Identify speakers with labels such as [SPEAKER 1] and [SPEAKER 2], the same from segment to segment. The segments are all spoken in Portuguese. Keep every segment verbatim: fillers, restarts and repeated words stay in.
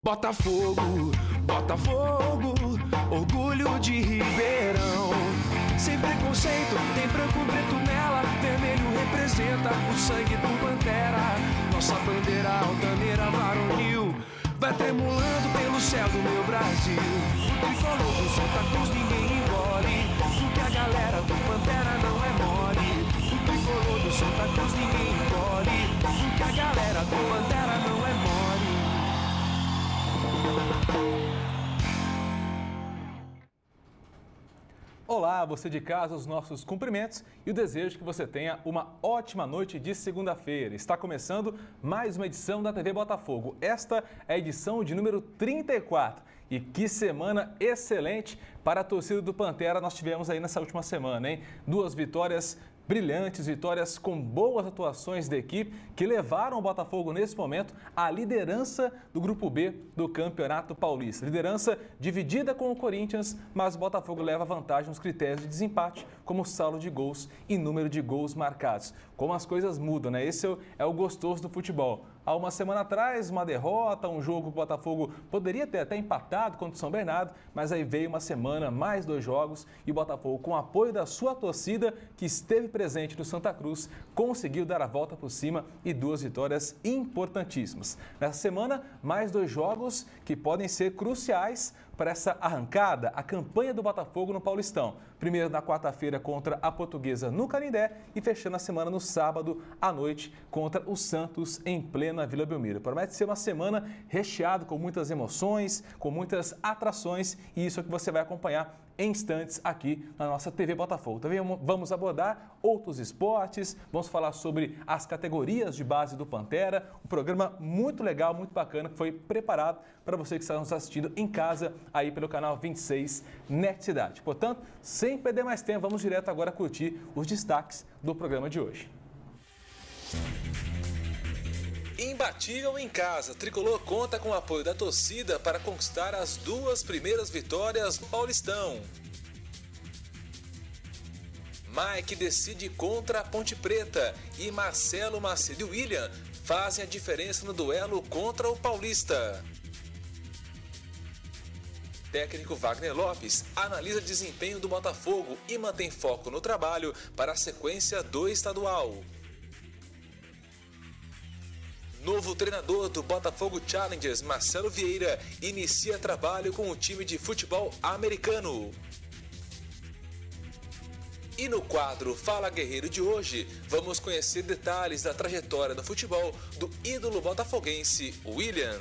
[SPEAKER 1] Botafogo, Botafogo, orgulho de Ribeirão. Sem preconceito, tem branco preto nela, vermelho representa o sangue do Pantera. Nossa bandeira altaneira varonil vai tremulando pelo céu do meu Brasil. O tricolor do Santa Cruz ninguém engole, porque a galera do Pantera não é mole. O tricolor do Santa Cruz ninguém engole, porque a galera do Pantera não é mole.
[SPEAKER 2] Olá, você de casa, os nossos cumprimentos e o desejo que você tenha uma ótima noite de segunda-feira. Está começando mais uma edição da T V Botafogo. Esta é a edição de número trinta e quatro. E que semana excelente para a torcida do Pantera nós tivemos aí nessa última semana, hein? Duas vitórias brilhantes, vitórias com boas atuações da equipe que levaram o Botafogo nesse momento à liderança do Grupo B do Campeonato Paulista. Liderança dividida com o Corinthians, mas o Botafogo leva vantagem nos critérios de desempate, como saldo de gols e número de gols marcados. Como as coisas mudam, né? Esse é o gostoso do futebol. Há uma semana atrás, uma derrota, um jogo que o Botafogo poderia ter até empatado contra o São Bernardo, mas aí veio uma semana, mais dois jogos, e o Botafogo, com o apoio da sua torcida, que esteve presente no Santa Cruz, conseguiu dar a volta por cima e duas vitórias importantíssimas. Nessa semana, mais dois jogos que podem ser cruciais para essa arrancada, a campanha do Botafogo no Paulistão. Primeiro na quarta-feira contra a Portuguesa no Canindé e fechando a semana no sábado à noite contra o Santos em plena Vila Belmiro. Promete ser uma semana recheada com muitas emoções, com muitas atrações e isso é que você vai acompanhar em instantes aqui na nossa T V Botafogo. Também vamos abordar outros esportes, vamos falar sobre as categorias de base do Pantera, um programa muito legal, muito bacana que foi preparado para você que está nos assistindo em casa aí pelo canal vinte e seis Net Cidade. Portanto, sem perder mais tempo, vamos direto agora curtir os destaques do programa de hoje. Imbatível em casa, Tricolor conta com o apoio da torcida para conquistar as duas primeiras vitórias no Paulistão. Mike decide contra a Ponte Preta e Marcelo, Macedo e William fazem a diferença no duelo contra o Paulista. Técnico Wagner Lopes analisa desempenho do Botafogo e mantém foco no trabalho para a sequência do estadual. Novo treinador do Botafogo Challengers, Marcelo Vieira, inicia trabalho com o time de futebol americano. E no quadro Fala Guerreiro de hoje, vamos conhecer detalhes da trajetória no futebol do ídolo botafoguense William.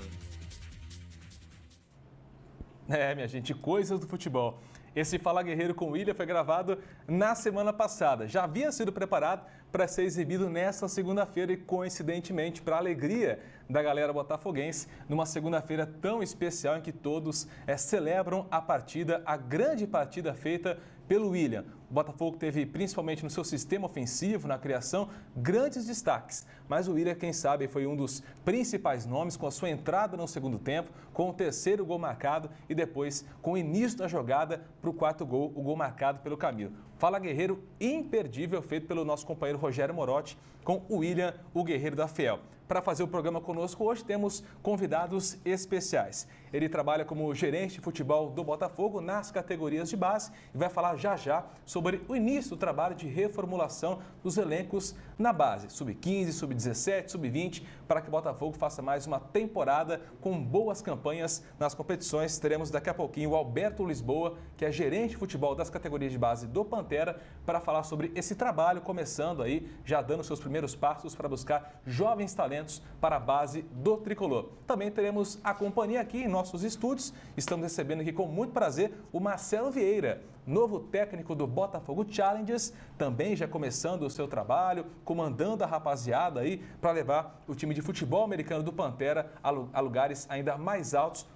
[SPEAKER 2] É, minha gente, coisas do futebol. Esse Fala Guerreiro com o William foi gravado na semana passada. Já havia sido preparado para ser exibido nesta segunda-feira e, coincidentemente, para a alegria da galera botafoguense, numa segunda-feira tão especial em que todos é, celebram a partida, a grande partida feita pelo William. O Botafogo teve, principalmente no seu sistema ofensivo, na criação, grandes destaques. Mas o William, quem sabe, foi um dos principais nomes com a sua entrada no segundo tempo, com o terceiro gol marcado e depois com o início da jogada para o quarto gol, o gol marcado pelo Camilo. Fala Guerreiro imperdível feito pelo nosso companheiro Rogério Morotti com o William, o Guerreiro da Fiel. Para fazer o programa conosco hoje temos convidados especiais. Ele trabalha como gerente de futebol do Botafogo nas categorias de base e vai falar já já sobre o início do trabalho de reformulação dos elencos na base, sub quinze, sub dezessete, sub vinte, para que o Botafogo faça mais uma temporada com boas campanhas nas competições. Teremos daqui a pouquinho o Alberto Lisboa, que é gerente de futebol das categorias de base do Pantera, para falar sobre esse trabalho, começando aí, já dando seus primeiros passos para buscar jovens talentos para a base do Tricolor. Também teremos a companhia aqui em nossos estúdios. Estamos recebendo aqui com muito prazer o Marcelo Vieira, novo técnico do Botafogo Challengers, também já começando o seu trabalho, comandando a rapaziada aí para levar o time de futebol americano do Pantera a lugares ainda mais altos,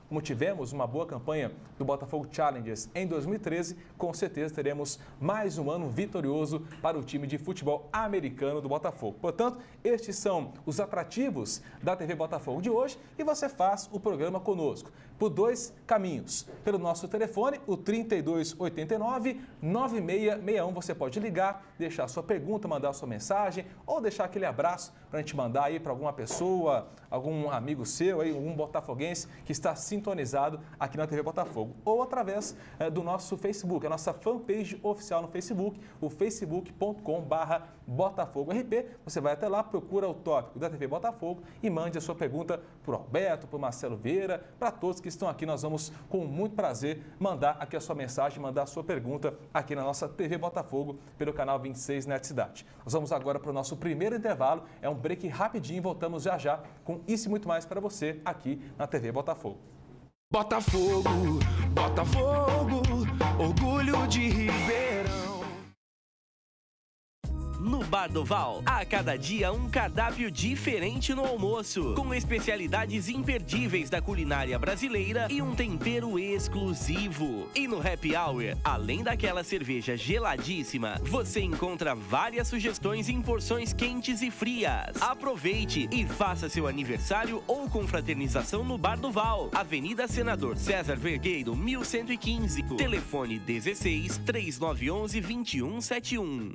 [SPEAKER 2] como tivemos uma boa campanha do Botafogo Challengers em dois mil e treze, com certeza teremos mais um ano vitorioso para o time de futebol americano do Botafogo. Portanto, estes são os atrativos da T V Botafogo de hoje e você faz o programa conosco por dois caminhos. Pelo nosso telefone, o trinta e dois oitenta e nove, nove seis seis um, você pode ligar, deixar sua pergunta, mandar sua mensagem ou deixar aquele abraço para a gente mandar aí para alguma pessoa, algum amigo seu, aí, algum botafoguense que está sintonizado aqui na T V Botafogo. Ou através é, do nosso Facebook, a nossa fanpage oficial no Facebook, o facebook ponto com barra Botafogo R P. Você vai até lá, procura o tópico da T V Botafogo e mande a sua pergunta para o Alberto, para o Marcelo Vieira, para todos que estão aqui. Nós vamos, com muito prazer, mandar aqui a sua mensagem, mandar a sua pergunta aqui na nossa T V Botafogo, pelo canal vinte e seis Net Cidade. Nós vamos agora para o nosso primeiro intervalo, é um break rapidinho, voltamos já já com isso e muito mais para você aqui na T V Botafogo.
[SPEAKER 1] Botafogo, Botafogo, orgulho de Ribeirão.
[SPEAKER 3] No Bar do Val, a cada dia um cardápio diferente no almoço, com especialidades imperdíveis da culinária brasileira e um tempero exclusivo. E no Happy Hour, além daquela cerveja geladíssima, você encontra várias sugestões em porções quentes e frias. Aproveite e faça seu aniversário ou confraternização no Bar do Val, Avenida Senador César Vergueiro, mil cento e quinze, telefone dezesseis, três nove um um, dois um sete um.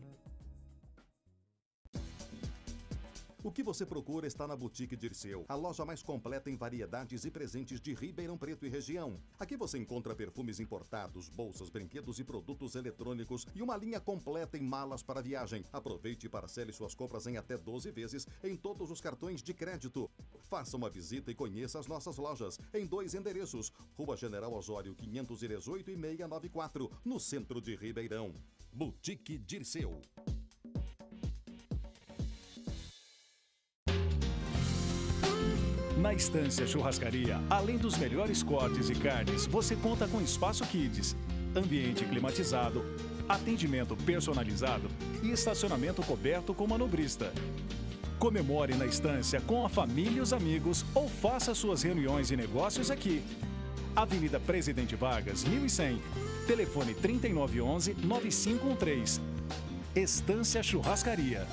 [SPEAKER 4] O que você procura está na Boutique Dirceu, a loja mais completa em variedades e presentes de Ribeirão Preto e região. Aqui você encontra perfumes importados, bolsas, brinquedos e produtos eletrônicos e uma linha completa em malas para viagem. Aproveite e parcele suas compras em até doze vezes em todos os cartões de crédito. Faça uma visita e conheça as nossas lojas em dois endereços: Rua General Osório quinhentos e dezoito e seiscentos e noventa e quatro, no centro de Ribeirão. Boutique Dirceu.
[SPEAKER 5] Na Estância Churrascaria, além dos melhores cortes e carnes, você conta com espaço kids, ambiente climatizado, atendimento personalizado e estacionamento coberto com manobrista. Comemore na Estância com a família e os amigos ou faça suas reuniões e negócios aqui. Avenida Presidente Vargas, mil e cem. Telefone trinta e nove onze, nove cinco um três. Estância Churrascaria.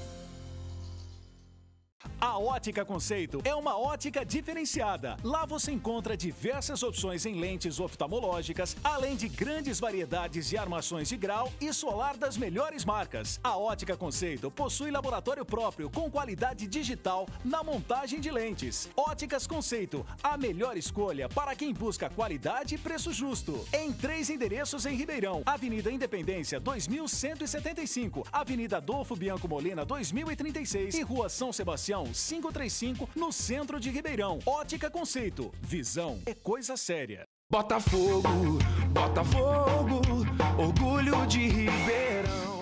[SPEAKER 5] A Ótica Conceito é uma ótica diferenciada. Lá você encontra diversas opções em lentes oftalmológicas, além de grandes variedades de armações de grau e solar das melhores marcas. A Ótica Conceito possui laboratório próprio com qualidade digital na montagem de lentes. Óticas Conceito, a melhor escolha para quem busca qualidade e preço justo. Em três endereços em Ribeirão: Avenida Independência dois mil cento e setenta e cinco, Avenida Adolfo Bianco Molina dois mil e trinta e seis e Rua São Sebastião quinhentos e trinta e cinco, no centro de Ribeirão. Ótica Conceito. Visão é coisa séria.
[SPEAKER 1] Botafogo, Botafogo, orgulho de Ribeirão.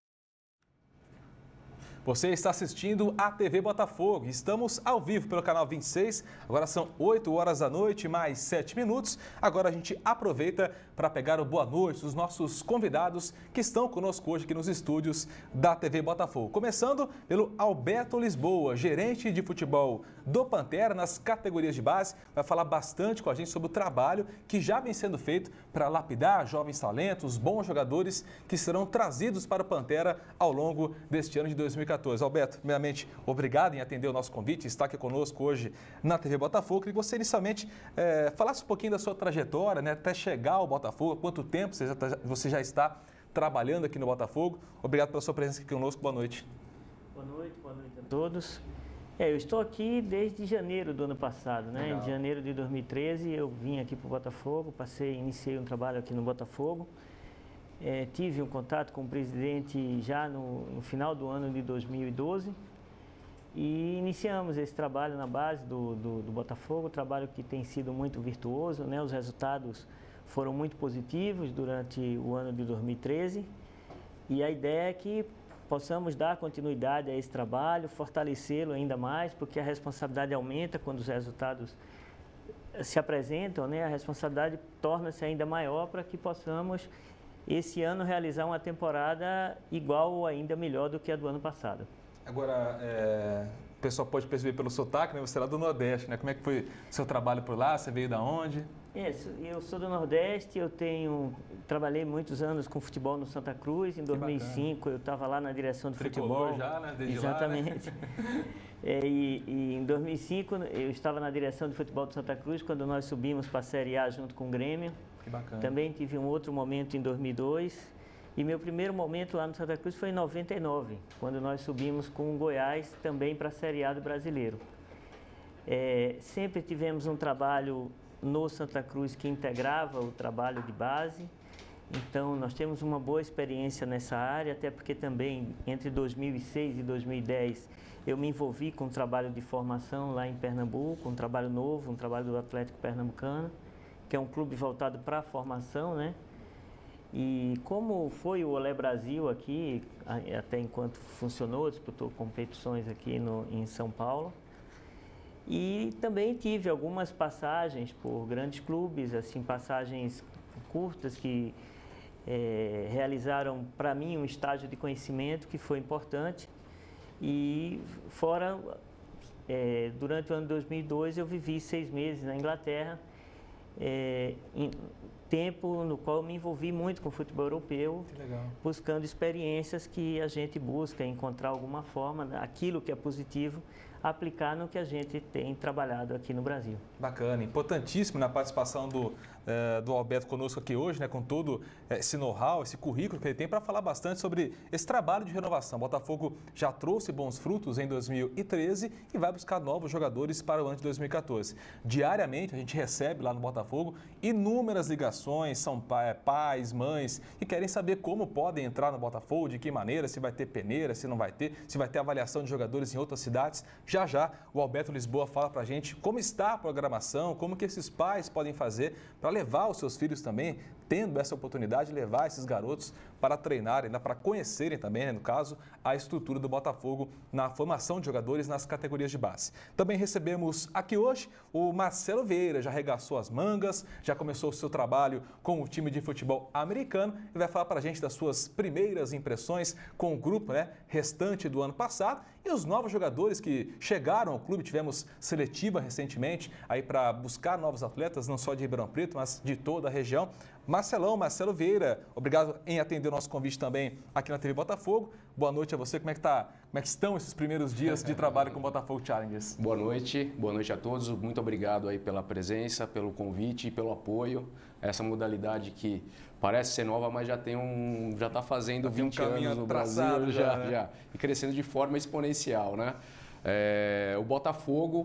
[SPEAKER 2] Você está assistindo a T V Botafogo. Estamos ao vivo pelo canal vinte e seis. Agora são oito horas da noite, mais sete minutos. Agora a gente aproveita para pegar o boa noite dos nossos convidados que estão conosco hoje aqui nos estúdios da T V Botafogo. Começando pelo Alberto Lisboa, gerente de futebol do Pantera nas categorias de base. Vai falar bastante com a gente sobre o trabalho que já vem sendo feito para lapidar jovens talentos, bons jogadores que serão trazidos para o Pantera ao longo deste ano de dois mil e quatorze. Alberto, primeiramente, obrigado em atender o nosso convite, estar aqui conosco hoje na T V Botafogo. Queria que você inicialmente é, falasse um pouquinho da sua trajetória, né, até chegar ao Botafogo, há quanto tempo você já, você já está trabalhando aqui no Botafogo. Obrigado pela sua presença aqui conosco, boa noite.
[SPEAKER 6] Boa noite, boa noite a todos. É, eu estou aqui desde janeiro do ano passado, né? Legal. Em janeiro de dois mil e treze eu vim aqui para o Botafogo, passei, iniciei um trabalho aqui no Botafogo. É, tive um contato com o presidente já no, no final do ano de dois mil e doze e iniciamos esse trabalho na base do, do, do Botafogo, trabalho que tem sido muito virtuoso, né? Os resultados foram muito positivos durante o ano de dois mil e treze e a ideia é que possamos dar continuidade a esse trabalho, fortalecê-lo ainda mais, porque a responsabilidade aumenta quando os resultados se apresentam, né? A responsabilidade torna-se ainda maior para que possamos esse ano realizar uma temporada igual ou ainda melhor do que a do ano passado.
[SPEAKER 2] Agora, é, o pessoal pode perceber pelo sotaque, né? Você é lá do Nordeste, né? Como é que foi seu trabalho por lá? Você veio da onde?
[SPEAKER 6] Isso, eu sou do Nordeste, eu tenho, trabalhei muitos anos com futebol no Santa Cruz. Em dois mil e cinco eu estava lá na direção de
[SPEAKER 2] Tricolor
[SPEAKER 6] futebol.
[SPEAKER 2] já, né? Desde
[SPEAKER 6] Exatamente.
[SPEAKER 2] Lá, né?
[SPEAKER 6] é, e, e em dois mil e cinco eu estava na direção de futebol do Santa Cruz quando nós subimos para a Série A junto com o Grêmio.
[SPEAKER 2] Que bacana.
[SPEAKER 6] Também tive um outro momento em dois mil e dois. E meu primeiro momento lá no Santa Cruz foi em noventa e nove, quando nós subimos com o Goiás também para a Série A do Brasileiro. É, sempre tivemos um trabalho no Santa Cruz que integrava o trabalho de base. Então, nós temos uma boa experiência nessa área, até porque também entre dois mil e seis e dois mil e dez eu me envolvi com um trabalho de formação lá em Pernambuco, um trabalho novo, um trabalho do Atlético Pernambucano, que é um clube voltado para a formação, né? E como foi o Olé Brasil aqui, até enquanto funcionou, disputou competições aqui no, em São Paulo. E também tive algumas passagens por grandes clubes, assim, passagens curtas que é, realizaram para mim um estágio de conhecimento que foi importante. E fora, é, durante o ano de dois mil e dois eu vivi seis meses na Inglaterra, é, em, tempo no qual eu me envolvi muito com o futebol europeu, buscando experiências que a gente busca encontrar alguma forma, aquilo que é positivo, aplicar no que a gente tem trabalhado aqui no Brasil.
[SPEAKER 2] Bacana, importantíssimo na participação do, eh, do Alberto conosco aqui hoje, né, com todo esse know-how, esse currículo que ele tem para falar bastante sobre esse trabalho de renovação. O Botafogo já trouxe bons frutos em dois mil e treze e vai buscar novos jogadores para o ano de dois mil e quatorze. Diariamente a gente recebe lá no Botafogo inúmeras ligações, são pais, mães, que querem saber como podem entrar no Botafogo, de que maneira, se vai ter peneira, se não vai ter, se vai ter avaliação de jogadores em outras cidades. Já já o Alberto Lisboa fala para a gente como está a programação, como que esses pais podem fazer para levar os seus filhos também, tendo essa oportunidade de levar esses garotos para treinarem, para conhecerem também, né, no caso, a estrutura do Botafogo na formação de jogadores nas categorias de base. Também recebemos aqui hoje o Marcelo Vieira, já arregaçou as mangas, já começou o seu trabalho com o time de futebol americano e vai falar para a gente das suas primeiras impressões com o grupo, né, restante do ano passado e os novos jogadores que chegaram ao clube. Tivemos seletiva recentemente aí para buscar novos atletas, não só de Ribeirão Preto, mas de toda a região. Marcelão, Marcelo Vieira, obrigado em atender o nosso convite também aqui na T V Botafogo. Boa noite a você. Como é que tá? Como é que estão esses primeiros dias de trabalho com o Botafogo Challengers?
[SPEAKER 7] Boa noite, boa noite a todos. Muito obrigado aí pela presença, pelo convite e pelo apoio. Essa modalidade que parece ser nova, mas já tem um, já está fazendo já vinte um anos no Brasil, já, já, né? já, e crescendo de forma exponencial, né? É, o Botafogo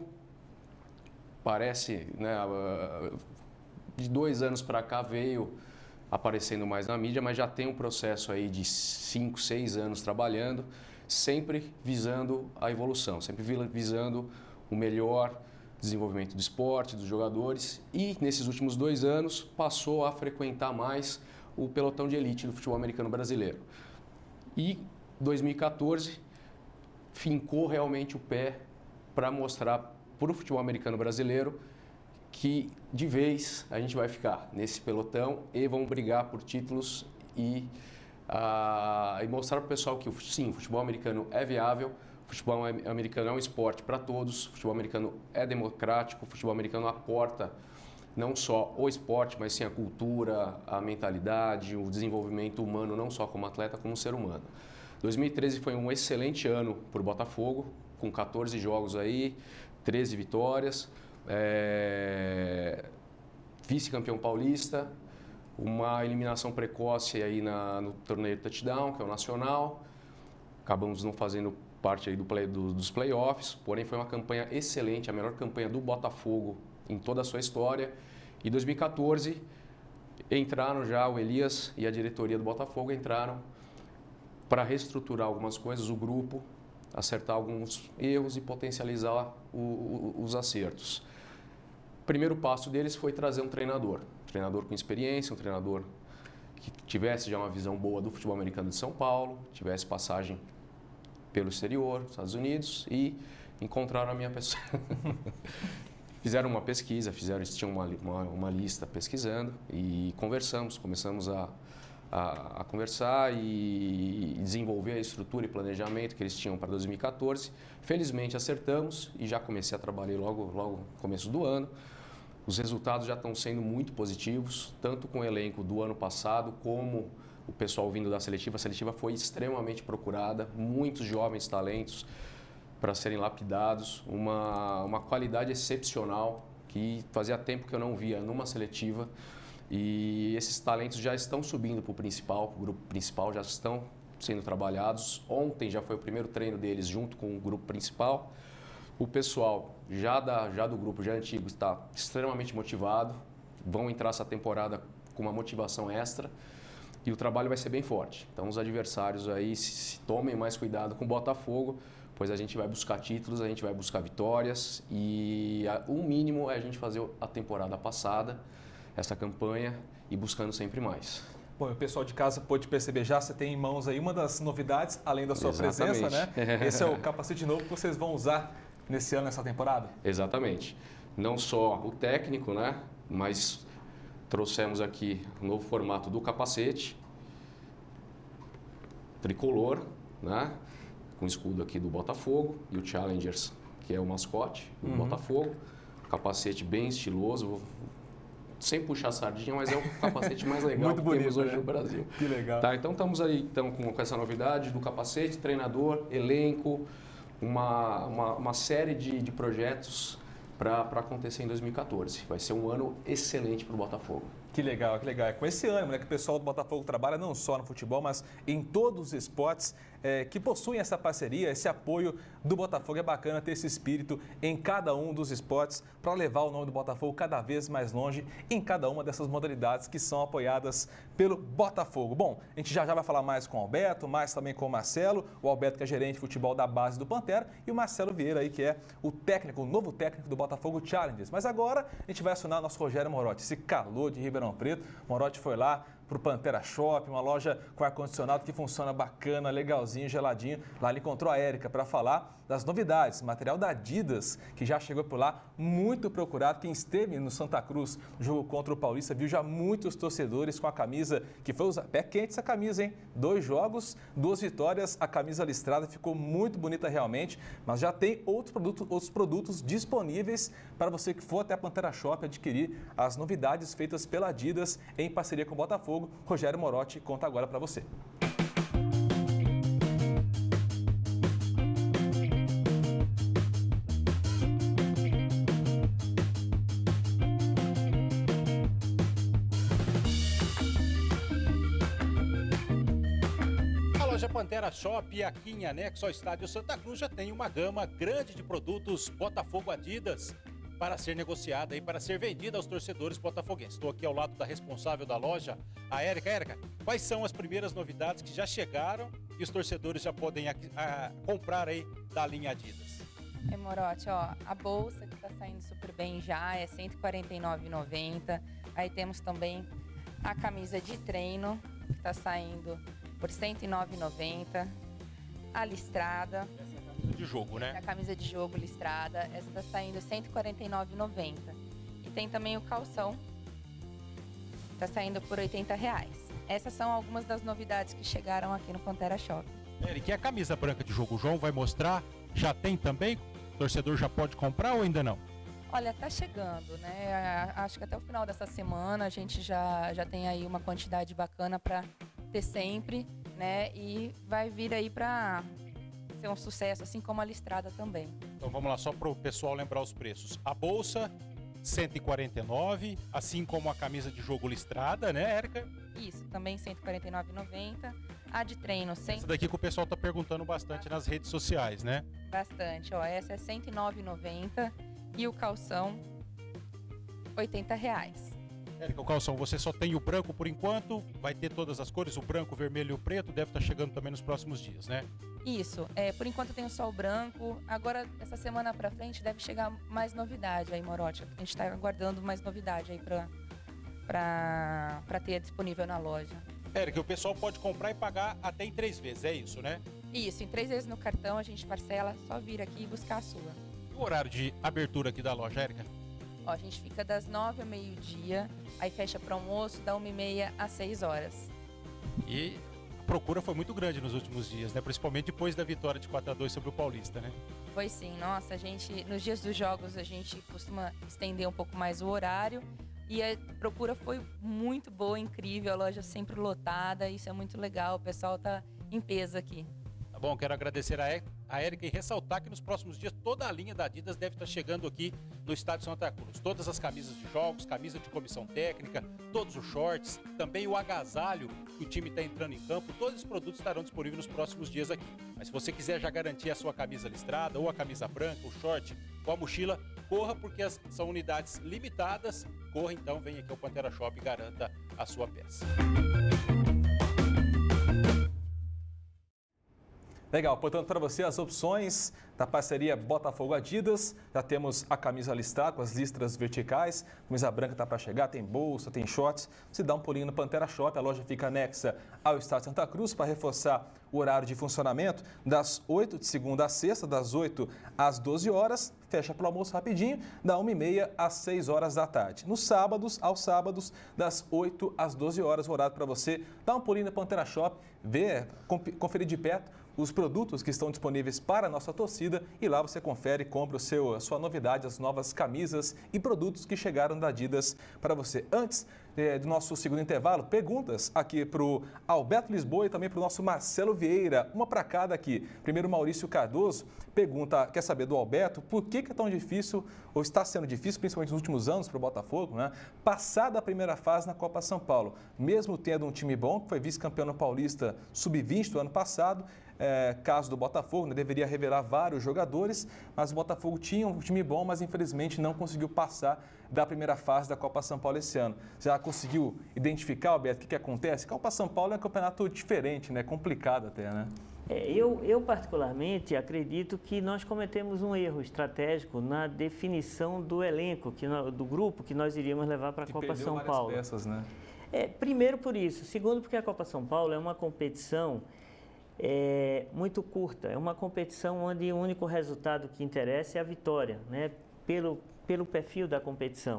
[SPEAKER 7] parece, né? De dois anos para cá veio aparecendo mais na mídia, mas já tem um processo aí de cinco, seis anos trabalhando, sempre visando a evolução, sempre visando o melhor desenvolvimento do esporte, dos jogadores, e nesses últimos dois anos passou a frequentar mais o pelotão de elite do futebol americano brasileiro. E dois mil e quatorze fincou realmente o pé para mostrar para o futebol americano brasileiro que de vez a gente vai ficar nesse pelotão e vão brigar por títulos e, uh, e mostrar para o pessoal que sim, o futebol americano é viável, o futebol americano é um esporte para todos, o futebol americano é democrático, o futebol americano aporta não só o esporte, mas sim a cultura, a mentalidade, o desenvolvimento humano, não só como atleta, como ser humano. dois mil e treze foi um excelente ano para o Botafogo, com quatorze jogos aí, treze vitórias. É, vice-campeão paulista, uma eliminação precoce aí na, no torneio touchdown, que é o nacional. Acabamos não fazendo parte aí do play, do, dos playoffs, porém foi uma campanha excelente, a melhor campanha do Botafogo em toda a sua história. E em dois mil e quatorze entraram já o Elias e a diretoria do Botafogo entraram para reestruturar algumas coisas, o grupo, acertar alguns erros e potencializar o, o, os acertos. O primeiro passo deles foi trazer um treinador, um treinador com experiência, um treinador que tivesse já uma visão boa do futebol americano de São Paulo, tivesse passagem pelo exterior, Estados Unidos, e encontraram a minha pessoa. Fizeram uma pesquisa, fizeram, tinham uma, uma, uma lista pesquisando e conversamos, começamos a, a, a conversar e desenvolver a estrutura e planejamento que eles tinham para dois mil e quatorze. Felizmente acertamos e já comecei a trabalhar logo, logo no começo do ano. Os resultados já estão sendo muito positivos, tanto com o elenco do ano passado, como o pessoal vindo da seletiva. A seletiva foi extremamente procurada, muitos jovens talentos para serem lapidados, uma, uma qualidade excepcional que fazia tempo que eu não via numa seletiva. E esses talentos já estão subindo para o principal, o grupo principal, já estão sendo trabalhados. Ontem já foi o primeiro treino deles junto com o grupo principal. O pessoal já, da, já do grupo, já antigo, está extremamente motivado, vão entrar essa temporada com uma motivação extra e o trabalho vai ser bem forte. Então os adversários aí se, se tomem mais cuidado com o Botafogo, pois a gente vai buscar títulos, a gente vai buscar vitórias e a, o mínimo é a gente fazer a temporada passada, essa campanha, e buscando sempre mais.
[SPEAKER 2] Bom, o pessoal de casa pôde perceber já, você tem em mãos aí uma das novidades, além da sua
[SPEAKER 7] Exatamente.
[SPEAKER 2] presença, né? Esse é o capacete novo que vocês vão usar nesse ano, nessa temporada?
[SPEAKER 7] Exatamente. Não só o técnico, né? Mas trouxemos aqui o novo formato do capacete, tricolor, né? Com o escudo aqui do Botafogo e o Challengers, que é o mascote do uhum. Botafogo. Capacete bem estiloso, sem puxar sardinha, mas é o capacete mais legal
[SPEAKER 2] Muito
[SPEAKER 7] que
[SPEAKER 2] bonito,
[SPEAKER 7] temos hoje
[SPEAKER 2] né?
[SPEAKER 7] no Brasil.
[SPEAKER 2] Que legal.
[SPEAKER 7] Tá, então estamos aí então, com, com essa novidade do capacete, treinador, elenco, uma, uma, uma série de, de projetos para acontecer em dois mil e quatorze. Vai ser um ano excelente para o Botafogo.
[SPEAKER 2] Que legal, que legal. É com esse ânimo, né, que o pessoal do Botafogo trabalha não só no futebol, mas em todos os esportes é, que possuem essa parceria, esse apoio do Botafogo. É bacana ter esse espírito em cada um dos esportes para levar o nome do Botafogo cada vez mais longe em cada uma dessas modalidades que são apoiadas pelo Botafogo. Bom, a gente já já vai falar mais com o Alberto, mais também com o Marcelo, o Alberto que é gerente de futebol da base do Pantera e o Marcelo Vieira aí que é o técnico, o novo técnico do Botafogo Challengers. Mas agora a gente vai acionar o nosso Rogério Morotti, esse calor de Ribeirão Preto. Morotti foi lá para o Pantera Shopping, uma loja com ar-condicionado que funciona bacana, legalzinho, geladinho. Lá ele encontrou a Érica para falar das novidades, material da Adidas, que já chegou por lá, muito procurado. Quem esteve no Santa Cruz, no jogo contra o Paulista, viu já muitos torcedores com a camisa, que foi usar pé quente essa camisa, hein? Dois jogos, duas vitórias, a camisa listrada ficou muito bonita realmente, mas já tem outros produtos, outros produtos disponíveis para você que for até a Pantera Shopping adquirir as novidades feitas pela Adidas em parceria com o Botafogo. Rogério Morotti conta agora para você.
[SPEAKER 8] A loja Pantera Shop, aqui em anexo ao Estádio Santa Cruz, já tem uma gama grande de produtos Botafogo Adidas para ser negociada e para ser vendida aos torcedores botafoguenses. Estou aqui ao lado da responsável da loja, a Érica. Érica, quais são as primeiras novidades que já chegaram e os torcedores já podem a, a, comprar aí da linha Adidas?
[SPEAKER 9] É, Morotti, ó, a bolsa que está saindo super bem já é cento e quarenta e nove reais e noventa centavos. Aí temos também a camisa de treino, que está saindo por cento e nove reais e noventa centavos. A listrada.
[SPEAKER 8] De jogo, né?
[SPEAKER 9] A camisa de jogo listrada, essa está saindo cento e quarenta e nove reais e noventa centavos. E tem também o calção, está saindo por oitenta reais. Essas são algumas das novidades que chegaram aqui no Pantera Shopping.
[SPEAKER 8] Eric, e a camisa branca de jogo, o João vai mostrar? Já tem também? O torcedor já pode comprar ou ainda não?
[SPEAKER 9] Olha, tá chegando, né? Acho que até o final dessa semana a gente já, já tem aí uma quantidade bacana para ter sempre, né? E vai vir aí para ser um sucesso, assim como a listrada também.
[SPEAKER 8] Então vamos lá, só para o pessoal lembrar os preços. A bolsa, cento e quarenta e nove reais, assim como a camisa de jogo listrada, né, Érica?
[SPEAKER 9] Isso, também cento e quarenta e nove reais e noventa centavos. A de treino, cem...
[SPEAKER 8] Essa daqui que o pessoal tá perguntando bastante nas redes sociais, né?
[SPEAKER 9] Bastante, ó, essa é cento e nove reais e noventa centavos e o calção, oitenta reais.
[SPEAKER 8] Érica, o calção, você só tem o branco por enquanto, vai ter todas as cores, o branco, o vermelho e o preto, deve estar chegando também nos próximos dias, né?
[SPEAKER 9] Isso, é, por enquanto tem só o branco, agora essa semana pra frente deve chegar mais novidade aí, Morotti. A gente tá aguardando mais novidade aí pra, pra, pra ter disponível na loja.
[SPEAKER 8] Érica, o pessoal pode comprar e pagar até em três vezes, é isso, né?
[SPEAKER 9] Isso, em três vezes no cartão a gente parcela, só vir aqui e buscar a sua.
[SPEAKER 8] E o horário de abertura aqui da loja, Érica?
[SPEAKER 9] Ó, a gente fica das nove ao meio-dia, aí fecha para almoço, da uma e meia às seis horas.
[SPEAKER 8] E a procura foi muito grande nos últimos dias, né? Principalmente depois da vitória de quatro a dois sobre o Paulista, né?
[SPEAKER 9] Foi sim, nossa, a gente, nos dias dos jogos a gente costuma estender um pouco mais o horário e a procura foi muito boa, incrível, a loja sempre lotada, isso é muito legal, o pessoal tá em peso aqui.
[SPEAKER 8] Tá bom, quero agradecer a, a Érica e ressaltar que nos próximos dias toda a linha da Adidas deve estar chegando aqui no Estádio Santa Cruz. Todas as camisas de jogos, camisa de comissão técnica, todos os shorts, também o agasalho que o time está entrando em campo, todos os produtos estarão disponíveis nos próximos dias aqui. Mas se você quiser já garantir a sua camisa listrada, ou a camisa branca, o short, ou a mochila, corra porque as, são unidades limitadas. Corra então, vem aqui ao Pantera Shop e garanta a sua peça.
[SPEAKER 2] Legal, portanto, para você as opções da parceria Botafogo-Adidas, já temos a camisa listrada com as listras verticais, a camisa branca está para chegar, tem bolsa, tem shorts, você dá um pulinho no Pantera Shop, a loja fica anexa ao Estádio Santa Cruz para reforçar o horário de funcionamento das oito de segunda a sexta, das oito às doze horas, fecha para o almoço rapidinho, da uma e meia às seis horas da tarde. Nos sábados, aos sábados, das oito às doze horas, o horário para você dar um pulinho no Pantera Shop, ver, conferir de perto os produtos que estão disponíveis para a nossa torcida e lá você confere e compra o seu, a sua novidade, as novas camisas e produtos que chegaram da Adidas para você. Antes é, do nosso segundo intervalo, perguntas aqui para o Alberto Lisboa e também para o nosso Marcelo Vieira, uma para cada aqui. Primeiro, Maurício Cardoso pergunta, quer saber do Alberto, por que, que é tão difícil, ou está sendo difícil, principalmente nos últimos anos para o Botafogo, né, passar da primeira fase na Copa São Paulo, mesmo tendo um time bom, que foi vice-campeão no Paulista sub vinte do ano passado. É, caso do Botafogo, né, deveria revelar vários jogadores, mas o Botafogo tinha um time bom, mas infelizmente não conseguiu passar da primeira fase da Copa São Paulo esse ano. Já conseguiu identificar, Alberto, o que, que acontece? A Copa São Paulo é um campeonato diferente, né, complicado até, né?
[SPEAKER 6] É, eu, eu, particularmente, acredito que nós cometemos um erro estratégico na definição do elenco, que no, do grupo que nós iríamos levar para a Copa São Paulo.
[SPEAKER 2] Peças, né?
[SPEAKER 6] É, primeiro por isso, segundo porque a Copa São Paulo é uma competição É muito curta, é uma competição onde o único resultado que interessa é a vitória, né? Pelo, pelo perfil da competição.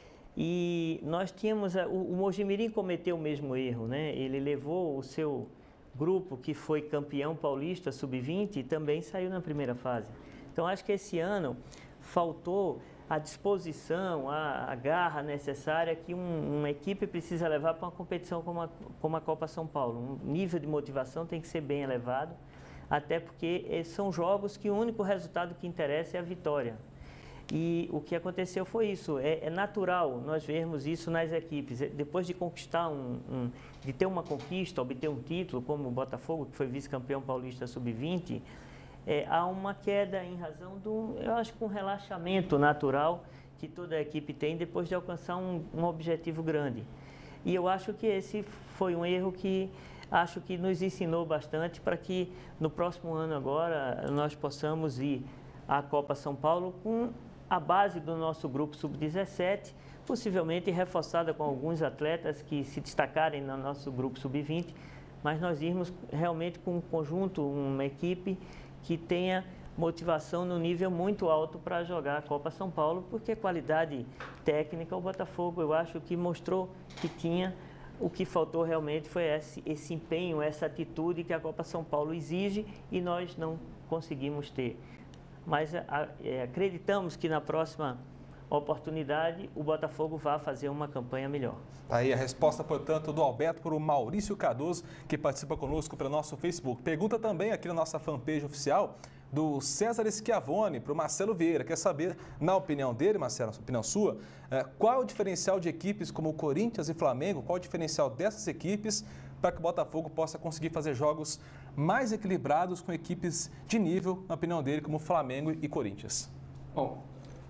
[SPEAKER 6] E nós tínhamos, a, o, o Mojimirim cometeu o mesmo erro, né? Ele levou o seu grupo que foi campeão paulista sub vinte e também saiu na primeira fase. Então acho que esse ano faltou a disposição, a, a garra necessária que um, uma equipe precisa levar para uma competição como a, como a Copa São Paulo. Um nível de motivação tem que ser bem elevado, até porque são jogos que o único resultado que interessa é a vitória. E o que aconteceu foi isso, é, é natural nós vermos isso nas equipes. Depois de conquistar, um, um, de ter uma conquista, obter um título, como o Botafogo, que foi vice-campeão paulista sub vinte, É, há uma queda em razão do, eu acho que um relaxamento natural que toda a equipe tem depois de alcançar um, um objetivo grande. E eu acho que esse foi um erro que acho que nos ensinou bastante para que no próximo ano agora nós possamos ir à Copa São Paulo com a base do nosso grupo sub dezessete, possivelmente reforçada com alguns atletas que se destacarem no nosso grupo sub vinte, mas nós irmos realmente com um conjunto, uma equipe que tenha motivação no nível muito alto para jogar a Copa São Paulo, porque qualidade técnica o Botafogo, eu acho que mostrou que tinha. O que faltou realmente foi esse, esse empenho, essa atitude que a Copa São Paulo exige e nós não conseguimos ter. Mas a, é, acreditamos que na próxima oportunidade o Botafogo vai fazer uma campanha melhor.
[SPEAKER 2] Aí a resposta, portanto, do Alberto para o Maurício Cardoso, que participa conosco pelo nosso Facebook. Pergunta também aqui na nossa fanpage oficial do César Schiavone para o Marcelo Vieira. Quer saber, na opinião dele, Marcelo, na opinião sua, qual é o diferencial de equipes como o Corinthians e Flamengo, qual é o diferencial dessas equipes para que o Botafogo possa conseguir fazer jogos mais equilibrados com equipes de nível, na opinião dele, como Flamengo e Corinthians?
[SPEAKER 7] Bom,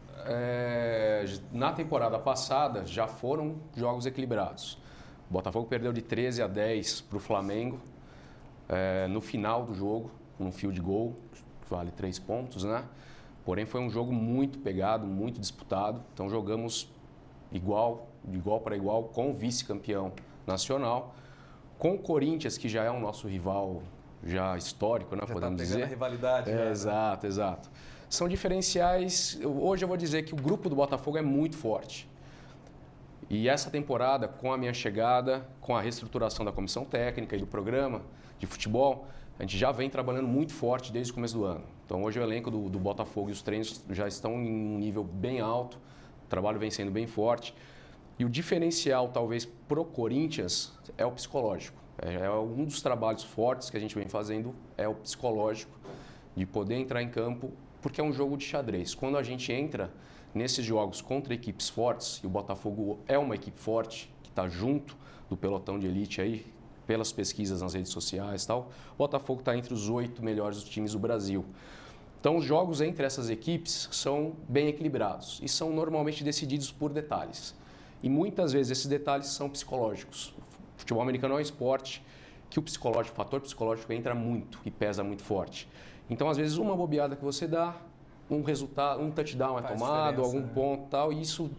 [SPEAKER 7] É, na temporada passada já foram jogos equilibrados. O Botafogo perdeu de treze a dez para o Flamengo é, no final do jogo, num field goal, que vale três pontos, né? Porém foi um jogo muito pegado, muito disputado. Então jogamos igual, de igual para igual, com o vice-campeão nacional, com o Corinthians, que já é o nosso rival já histórico, né?
[SPEAKER 2] Já
[SPEAKER 7] Podemos
[SPEAKER 2] tá
[SPEAKER 7] dizer.
[SPEAKER 2] A rivalidade.
[SPEAKER 7] É,
[SPEAKER 2] já,
[SPEAKER 7] exato, né? exato. São diferenciais. Hoje eu vou dizer que o grupo do Botafogo é muito forte. E essa temporada, com a minha chegada, com a reestruturação da comissão técnica e do programa de futebol, a gente já vem trabalhando muito forte desde o começo do ano. Então hoje o elenco do, do Botafogo e os treinos já estão em um nível bem alto, o trabalho vem sendo bem forte. E o diferencial, talvez, pro Corinthians é o psicológico. É um dos trabalhos fortes que a gente vem fazendo, é o psicológico, de poder entrar em campo, porque é um jogo de xadrez. Quando a gente entra nesses jogos contra equipes fortes, e o Botafogo é uma equipe forte, que está junto do pelotão de elite aí, pelas pesquisas nas redes sociais e tal, o Botafogo está entre os oito melhores times do Brasil. Então, os jogos entre essas equipes são bem equilibrados e são normalmente decididos por detalhes. E muitas vezes esses detalhes são psicológicos. O futebol americano é um esporte que o psicológico, o fator psicológico entra muito e pesa muito forte. Então, às vezes, uma bobeada que você dá, um resultado, um touchdown é
[SPEAKER 2] Faz
[SPEAKER 7] tomado, algum
[SPEAKER 2] né?
[SPEAKER 7] ponto e tal, e isso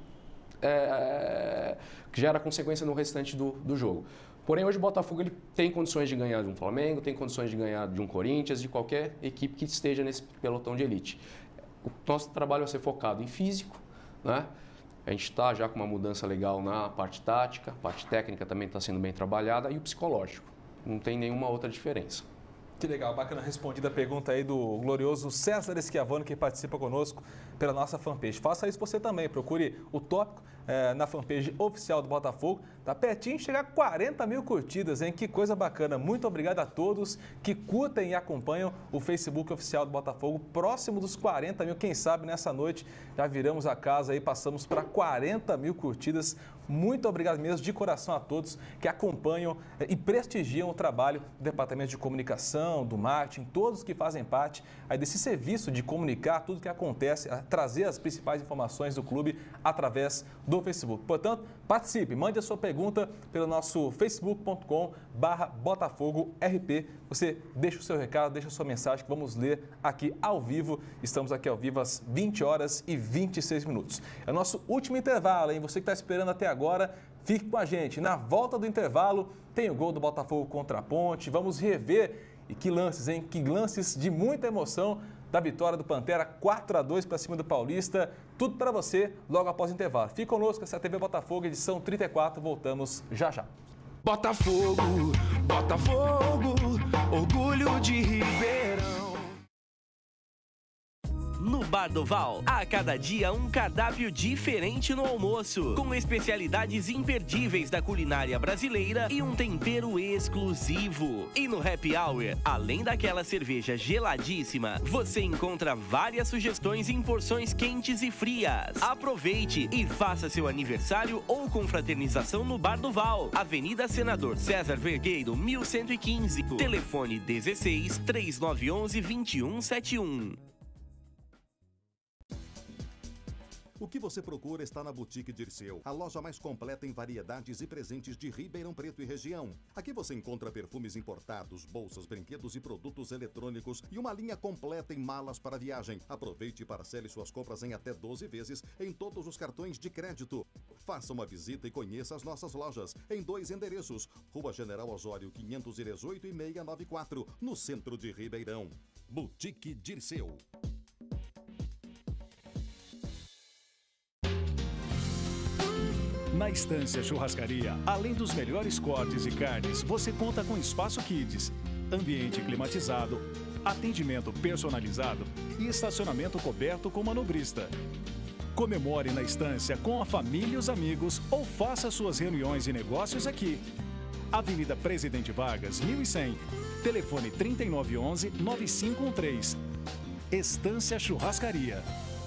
[SPEAKER 7] é, gera consequência no restante do, do jogo. Porém, hoje o Botafogo ele tem condições de ganhar de um Flamengo, tem condições de ganhar de um Corinthians, de qualquer equipe que esteja nesse pelotão de elite. O nosso trabalho vai ser focado em físico, né? A gente está já com uma mudança legal na parte tática, a parte técnica também está sendo bem trabalhada e o psicológico. Não tem nenhuma outra diferença.
[SPEAKER 2] Que legal, bacana respondida a pergunta aí do glorioso César Schiavone, que participa conosco pela nossa fanpage. Faça isso você também, procure o tópico é, na fanpage oficial do Botafogo. Tá pertinho de chegar a quarenta mil curtidas, hein? Que coisa bacana. Muito obrigado a todos que curtem e acompanham o Facebook oficial do Botafogo. Próximo dos quarenta mil, quem sabe nessa noite já viramos a casa aí, passamos para quarenta mil curtidas. Muito obrigado mesmo de coração a todos que acompanham e prestigiam o trabalho do Departamento de Comunicação, do marketing, todos que fazem parte aí desse serviço de comunicar tudo que acontece, trazer as principais informações do clube através do Facebook. Portanto, participe, mande a sua pergunta pelo nosso facebook ponto com barra Botafogo R P. Você deixa o seu recado, deixa a sua mensagem que vamos ler aqui ao vivo. Estamos aqui ao vivo às vinte horas e vinte e seis minutos. É o nosso último intervalo, hein? Você que está esperando até agora, fique com a gente. Na volta do intervalo, tem o gol do Botafogo contra a Ponte. Vamos rever. E que lances, hein? Que lances de muita emoção da vitória do Pantera, quatro a dois para cima do Paulista. Tudo para você logo após o intervalo. Fique conosco, essa é a T V Botafogo, edição trinta e quatro. Voltamos já já.
[SPEAKER 1] Botafogo, Botafogo, orgulho de Ribeirão.
[SPEAKER 3] No Bar do Val, a cada dia um cardápio diferente no almoço, com especialidades imperdíveis da culinária brasileira e um tempero exclusivo. E no Happy Hour, além daquela cerveja geladíssima, você encontra várias sugestões em porções quentes e frias. Aproveite e faça seu aniversário ou confraternização no Bar do Val, Avenida Senador César Vergueiro, mil cento e quinze. Telefone dezesseis, três nove um um, dois um sete um.
[SPEAKER 4] O que você procura está na Boutique Dirceu, a loja mais completa em variedades e presentes de Ribeirão Preto e região. Aqui você encontra perfumes importados, bolsas, brinquedos e produtos eletrônicos e uma linha completa em malas para viagem. Aproveite e parcele suas compras em até doze vezes em todos os cartões de crédito. Faça uma visita e conheça as nossas lojas em dois endereços: Rua General Osório quinhentos e dezoito e seiscentos e noventa e quatro, no centro de Ribeirão. Boutique Dirceu.
[SPEAKER 5] Na Estância Churrascaria, além dos melhores cortes e carnes, você conta com espaço kids, ambiente climatizado, atendimento personalizado e estacionamento coberto com manobrista. Comemore na Estância com a família e os amigos ou faça suas reuniões e negócios aqui. Avenida Presidente Vargas, mil e cem. Telefone trinta e nove onze, nove cinco um três. Estância Churrascaria.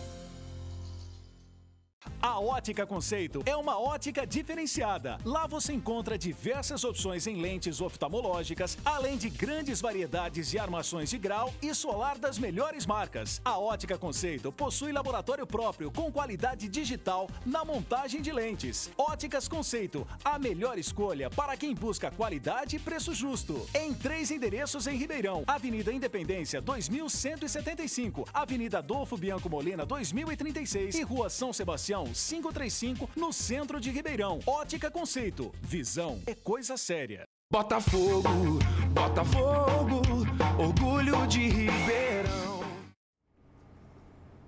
[SPEAKER 5] A Ótica Conceito é uma ótica diferenciada. Lá você encontra diversas opções em lentes oftalmológicas, além de grandes variedades de armações de grau e solar das melhores marcas. A Ótica Conceito possui laboratório próprio com qualidade digital na montagem de lentes. Óticas Conceito, a melhor escolha para quem busca qualidade e preço justo. Em três endereços em Ribeirão: Avenida Independência dois mil cento e setenta e cinco, Avenida Adolfo Bianco Molina dois mil e trinta e seis e Rua São Sebastião quinhentos e trinta e cinco, no centro de Ribeirão. Ótica Conceito. Visão é coisa séria.
[SPEAKER 1] Botafogo, Botafogo, orgulho de Ribeirão.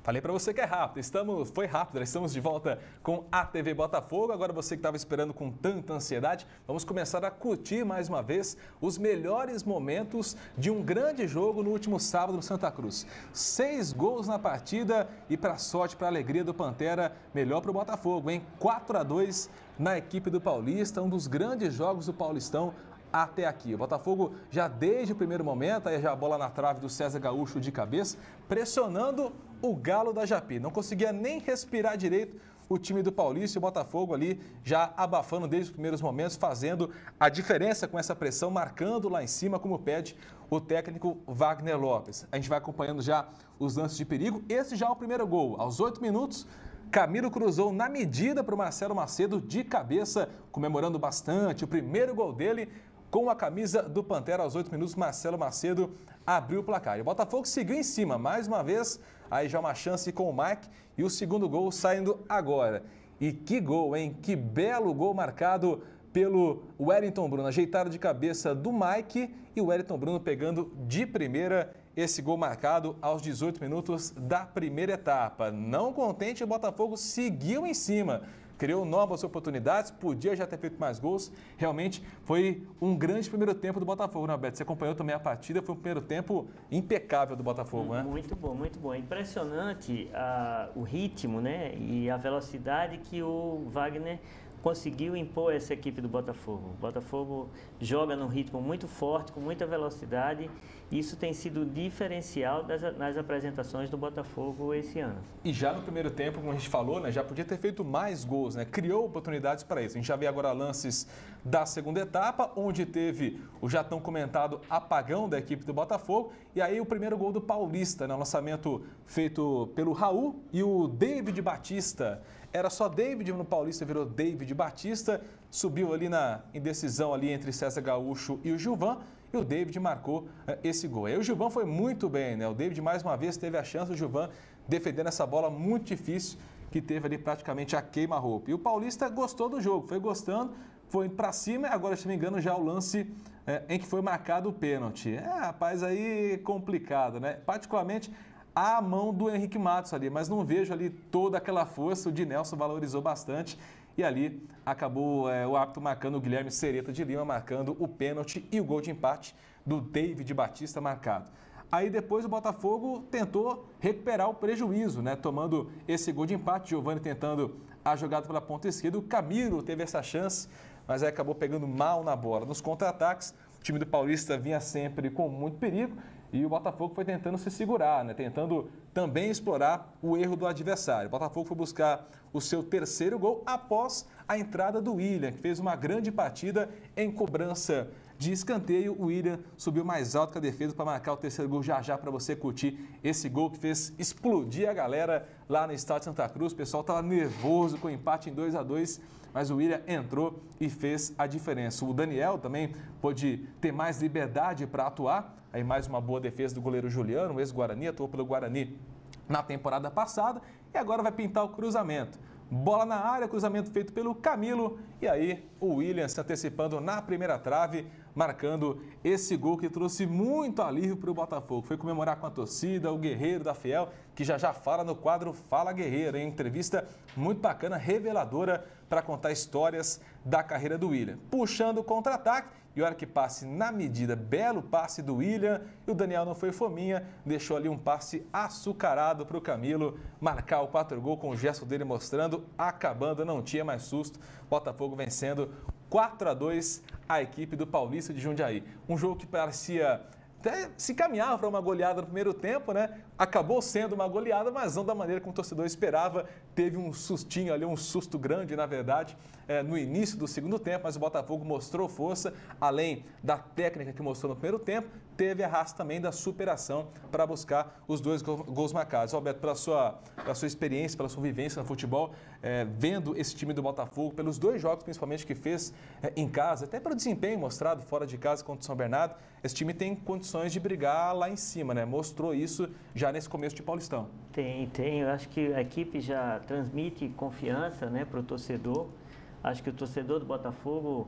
[SPEAKER 2] Falei para você que é rápido, estamos, foi rápido, estamos de volta com a T V Botafogo. Agora você que estava esperando com tanta ansiedade, vamos começar a curtir mais uma vez os melhores momentos de um grande jogo no último sábado no Santa Cruz. Seis gols na partida e para sorte, para alegria do Pantera, melhor para o Botafogo, hein? quatro a dois na equipe do Paulista, um dos grandes jogos do Paulistão até aqui. O Botafogo já desde o primeiro momento, aí já a bola na trave do César Gaúcho de cabeça, pressionando o Galo da Japi. Não conseguia nem respirar direito o time do Paulista e o Botafogo ali já abafando desde os primeiros momentos, fazendo a diferença com essa pressão, marcando lá em cima, como pede o técnico Wagner Lopes. A gente vai acompanhando já os lances de perigo. Esse já é o primeiro gol. Aos oito minutos, Camilo cruzou na medida para o Marcelo Macedo de cabeça, comemorando bastante o primeiro gol dele. Com a camisa do Pantera, aos oito minutos, Marcelo Macedo abriu o placar. E o Botafogo seguiu em cima, mais uma vez, aí já uma chance com o Mike e o segundo gol saindo agora. E que gol, hein? Que belo gol marcado pelo Wellington Bruno. Ajeitado de cabeça do Mike e o Wellington Bruno pegando de primeira esse gol marcado aos dezoito minutos da primeira etapa. Não contente, o Botafogo seguiu em cima. Criou novas oportunidades, podia já ter feito mais gols. Realmente foi um grande primeiro tempo do Botafogo, né, Beto? Você acompanhou também a partida, foi um primeiro tempo impecável do Botafogo, né?
[SPEAKER 6] Muito bom, muito bom. Impressionante uh, o ritmo, né? E a velocidade que o Wagner conseguiu impor essa equipe do Botafogo. O Botafogo joga num ritmo muito forte, com muita velocidade. Isso tem sido diferencial das, nas apresentações do Botafogo esse ano.
[SPEAKER 2] E já no primeiro tempo, como a gente falou, né, já podia ter feito mais gols, né? Criou oportunidades para isso. A gente já vê agora lances da segunda etapa, onde teve o já tão comentado apagão da equipe do Botafogo. E aí o primeiro gol do Paulista, né? Um lançamento feito pelo Raul e o David Batista. Era só David no Paulista, virou David Batista, subiu ali na indecisão ali entre César Gaúcho e o Gilvan, e o David marcou uh, esse gol. Aí o Gilvan foi muito bem, né? O David mais uma vez teve a chance, o Gilvan defendendo essa bola muito difícil, que teve ali praticamente a queima-roupa. E o Paulista gostou do jogo, foi gostando, foi para cima, e agora, se não me engano, já o lance uh, em que foi marcado o pênalti. É, rapaz, aí complicado, né? Particularmente a mão do Henrique Matos ali, mas não vejo ali toda aquela força. O Dinelson valorizou bastante e ali acabou é, o árbitro marcando, o Guilherme Sereta de Lima marcando o pênalti e o gol de empate do David Batista marcado. Aí depois o Botafogo tentou recuperar o prejuízo, né? Tomando esse gol de empate, Giovani tentando a jogada pela ponta esquerda, o Camilo teve essa chance, mas aí acabou pegando mal na bola. Nos contra-ataques, o time do Paulista vinha sempre com muito perigo, e o Botafogo foi tentando se segurar, né? Tentando também explorar o erro do adversário. O Botafogo foi buscar o seu terceiro gol após a entrada do William, que fez uma grande partida em cobrança de escanteio. O William subiu mais alto que a defesa para marcar o terceiro gol já já para você curtir esse gol que fez explodir a galera lá no estádio Santa Cruz. O pessoal estava nervoso com o empate em dois a dois. Mas o William entrou e fez a diferença. O Daniel também pôde ter mais liberdade para atuar. Aí mais uma boa defesa do goleiro Juliano, o ex-Guarani, atuou pelo Guarani na temporada passada. E agora vai pintar o cruzamento. Bola na área, cruzamento feito pelo Camilo. E aí o William se antecipando na primeira trave, marcando esse gol que trouxe muito alívio para o Botafogo. Foi comemorar com a torcida, o Guerreiro da Fiel, que já já fala no quadro Fala Guerreiro, hein? Entrevista muito bacana, reveladora, para contar histórias da carreira do William. Puxando o contra-ataque, e olha que passe na medida, belo passe do William, e o Daniel não foi fominha, deixou ali um passe açucarado para o Camilo marcar o quatro gol com o gesto dele mostrando, acabando, não tinha mais susto, Botafogo vencendo quatro a dois a equipe do Paulista de Jundiaí. Um jogo que parecia até se caminhava para uma goleada no primeiro tempo, né? Acabou sendo uma goleada, mas não da maneira como o torcedor esperava. Teve um sustinho ali, um susto grande, na verdade, é, no início do segundo tempo, mas o Botafogo mostrou força, além da técnica que mostrou no primeiro tempo, teve a raça também da superação para buscar os dois gols marcados. Roberto, pela sua, pela sua experiência, pela sua vivência no futebol, é, vendo esse time do Botafogo, pelos dois jogos principalmente que fez é, em casa, até pelo desempenho mostrado fora de casa contra o São Bernardo, esse time tem condições de brigar lá em cima, né? Mostrou isso já nesse começo de Paulistão.
[SPEAKER 6] Tem, tem. Eu acho que a equipe já transmite confiança, né, para o torcedor. Acho que o torcedor do Botafogo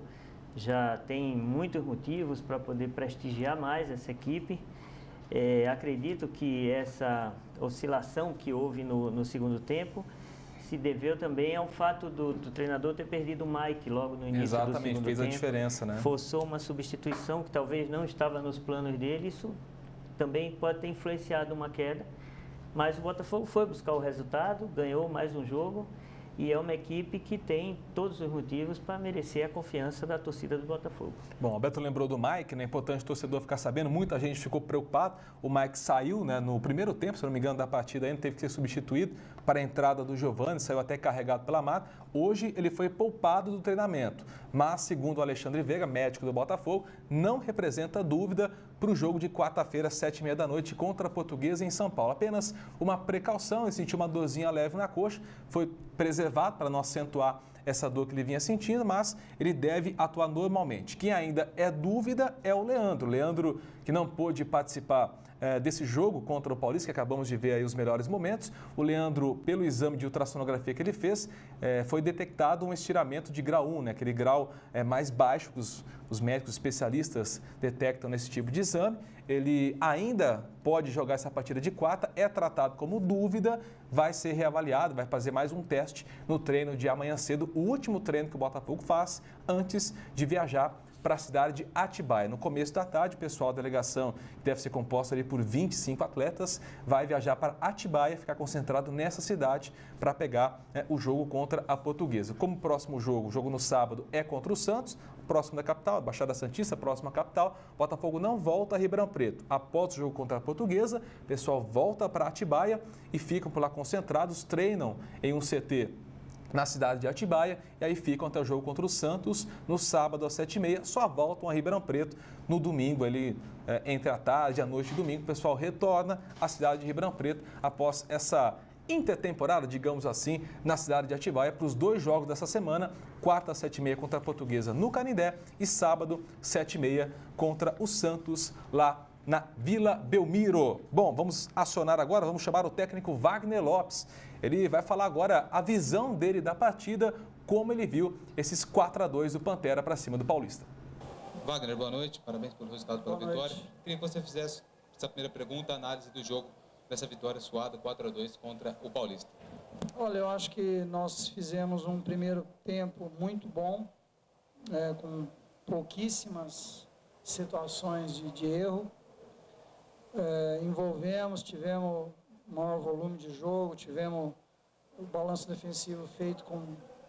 [SPEAKER 6] já tem muitos motivos para poder prestigiar mais essa equipe. É, acredito que essa oscilação que houve no, no segundo tempo se deveu também ao fato do, do treinador ter perdido o Mike logo no início
[SPEAKER 2] Exatamente,
[SPEAKER 6] do segundo
[SPEAKER 2] fez
[SPEAKER 6] tempo.
[SPEAKER 2] a diferença, né?
[SPEAKER 6] Forçou uma substituição que talvez não estava nos planos dele, isso também pode ter influenciado uma queda, mas o Botafogo foi buscar o resultado, ganhou mais um jogo e é uma equipe que tem todos os motivos para merecer a confiança da torcida do Botafogo.
[SPEAKER 2] Bom, o Alberto lembrou do Mike, né? É importante o torcedor ficar sabendo, muita gente ficou preocupado. O Mike saiu, né, no primeiro tempo, se não me engano, da partida ainda, teve que ser substituído para a entrada do Giovani, saiu até carregado pela mata. Hoje ele foi poupado do treinamento, mas segundo o Alexandre Veiga, médico do Botafogo, não representa dúvida para o jogo de quarta-feira, sete e meia da noite, contra a Portuguesa em São Paulo. Apenas uma precaução, ele sentiu uma dorzinha leve na coxa, foi preservado para não acentuar essa dor que ele vinha sentindo, mas ele deve atuar normalmente. Quem ainda é dúvida é o Leandro. Leandro, que não pôde participar é, desse jogo contra o Paulista, que acabamos de ver aí os melhores momentos. O Leandro, pelo exame de ultrassonografia que ele fez, é, foi detectado um estiramento de grau um, né? Aquele grau é, mais baixo que os, os médicos especialistas detectam nesse tipo de exame. Ele ainda pode jogar essa partida de quarta, é tratado como dúvida, vai ser reavaliado, vai fazer mais um teste no treino de amanhã cedo, o último treino que o Botafogo faz antes de viajar para a cidade de Atibaia. No começo da tarde, o pessoal da delegação, que deve ser composta ali por vinte e cinco atletas, vai viajar para Atibaia, ficar concentrado nessa cidade para pegar, né, o jogo contra a Portuguesa. Como o próximo jogo, o jogo no sábado é contra o Santos, próximo da capital, Baixada Santista, próxima à capital, Botafogo não volta a Ribeirão Preto. Após o jogo contra a Portuguesa, o pessoal volta para Atibaia e ficam por lá concentrados, treinam em um C T na cidade de Atibaia e aí ficam até o jogo contra o Santos no sábado às sete e meia, só voltam a Ribeirão Preto no domingo, ali é, entre a tarde e a noite de domingo, o pessoal retorna à cidade de Ribeirão Preto após essa intertemporada, digamos assim, na cidade de Atibaia para os dois jogos dessa semana, quarta às sete e meia contra a Portuguesa no Canindé e sábado, sete e meia contra o Santos lá na Vila Belmiro. Bom, vamos acionar agora, vamos chamar o técnico Wagner Lopes. Ele vai falar agora a visão dele da partida, como ele viu esses quatro a dois do Pantera para cima do Paulista.
[SPEAKER 10] Wagner, boa noite, parabéns pelo resultado, pela boa vitória. Noite. Queria que você fizesse essa primeira pergunta, a análise do jogo dessa vitória suada quatro a dois contra o Paulista.
[SPEAKER 11] Olha, eu acho que nós fizemos um primeiro tempo muito bom, é, com pouquíssimas situações de, de erro. É, envolvemos, tivemos maior volume de jogo, tivemos o balanço defensivo feito com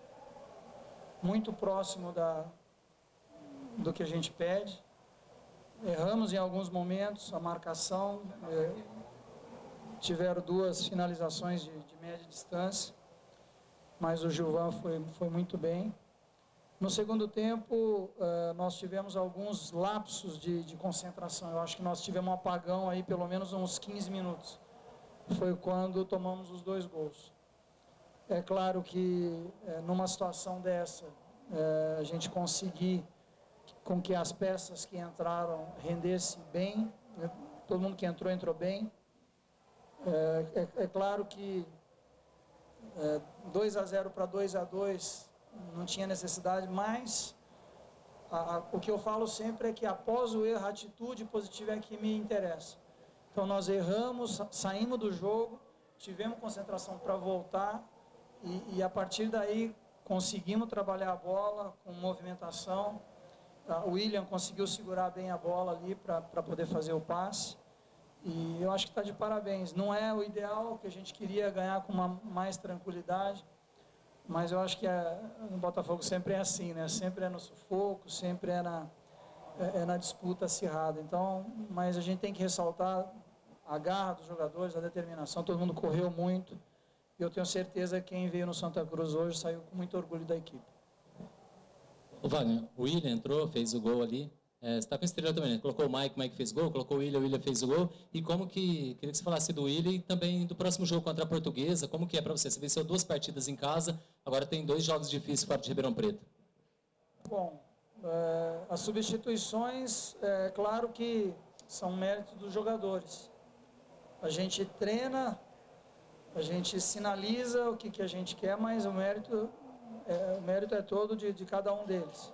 [SPEAKER 11] muito próximo da, do que a gente pede. Erramos em alguns momentos, a marcação, é, tiveram duas finalizações de, de média distância, mas o Gilvan foi, foi muito bem. No segundo tempo, uh, nós tivemos alguns lapsos de, de concentração. Eu acho que nós tivemos um apagão aí, pelo menos uns quinze minutos. Foi quando tomamos os dois gols. É claro que, é, numa situação dessa, é, a gente conseguir com que as peças que entraram rendessem bem, né? Todo mundo que entrou, entrou bem. É, é, é claro que é, dois a zero para dois a dois não tinha necessidade, mas a, a, o que eu falo sempre é que após o erro, a atitude positiva é que me interessa. Então nós erramos, saímos do jogo, tivemos concentração para voltar e, e a partir daí conseguimos trabalhar a bola com movimentação. O William conseguiu segurar bem a bola ali para poder fazer o passe. E eu acho que está de parabéns. Não é o ideal, que a gente queria ganhar com uma mais tranquilidade, mas eu acho que é, no Botafogo sempre é assim, né? Sempre é no sufoco, sempre é na, é, é na disputa acirrada. Então, mas a gente tem que ressaltar a garra dos jogadores, a determinação. Todo mundo correu muito. E eu tenho certeza que quem veio no Santa Cruz hoje saiu com muito orgulho da equipe.
[SPEAKER 12] O Wagner, o William entrou, fez o gol ali. É, você está com estrela também, né? Colocou o Mike, o Mike fez gol, colocou o William, o William fez o gol. E como que, queria que você falasse do William e também do próximo jogo contra a Portuguesa, como que é para você? Você venceu duas partidas em casa, agora tem dois jogos difíceis fora de Ribeirão Preto.
[SPEAKER 11] Bom, é, as substituições, é claro que são méritos dos jogadores. A gente treina, a gente sinaliza o que, que a gente quer, mas o mérito é, o mérito é todo de, de cada um deles.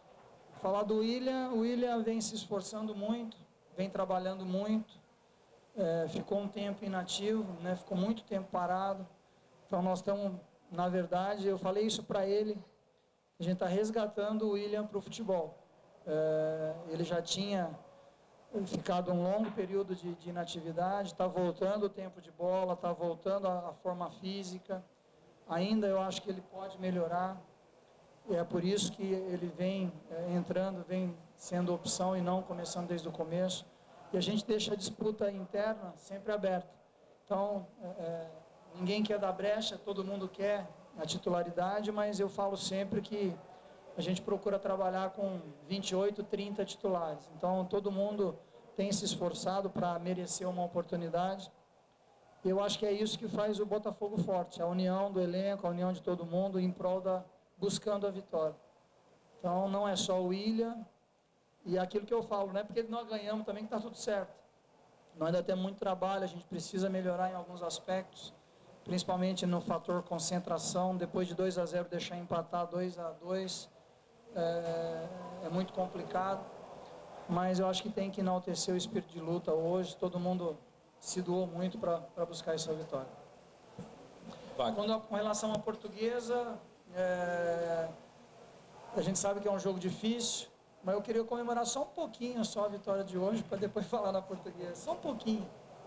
[SPEAKER 11] Falar do William, o William vem se esforçando muito, vem trabalhando muito. é, ficou um tempo inativo, né? Ficou muito tempo parado. Então nós estamos, na verdade, eu falei isso para ele, a gente está resgatando o William para o futebol. É, ele já tinha ficado um longo período de, de inatividade, está voltando o tempo de bola, está voltando a, a forma física. Ainda eu acho que ele pode melhorar. E é por isso que ele vem é, entrando, vem sendo opção e não começando desde o começo. E a gente deixa a disputa interna sempre aberta. Então, é, ninguém quer dar brecha, todo mundo quer a titularidade, mas eu falo sempre que a gente procura trabalhar com vinte e oito, trinta titulares. Então, todo mundo tem se esforçado para merecer uma oportunidade. E eu acho que é isso que faz o Botafogo forte, a união do elenco, a união de todo mundo em prol da, buscando a vitória. Então, não é só o William e aquilo que eu falo, não é porque nós ganhamos também que está tudo certo. Nós ainda temos muito trabalho, a gente precisa melhorar em alguns aspectos, principalmente no fator concentração. Depois de dois a zero, deixar empatar dois a dois é, é muito complicado, mas eu acho que tem que enaltecer o espírito de luta hoje. Todo mundo se doou muito para buscar essa vitória. Quando, com relação à Portuguesa, é, a gente sabe que é um jogo difícil, mas eu queria comemorar só um pouquinho só a vitória de hoje, para depois falar na Portuguesa, só um pouquinho.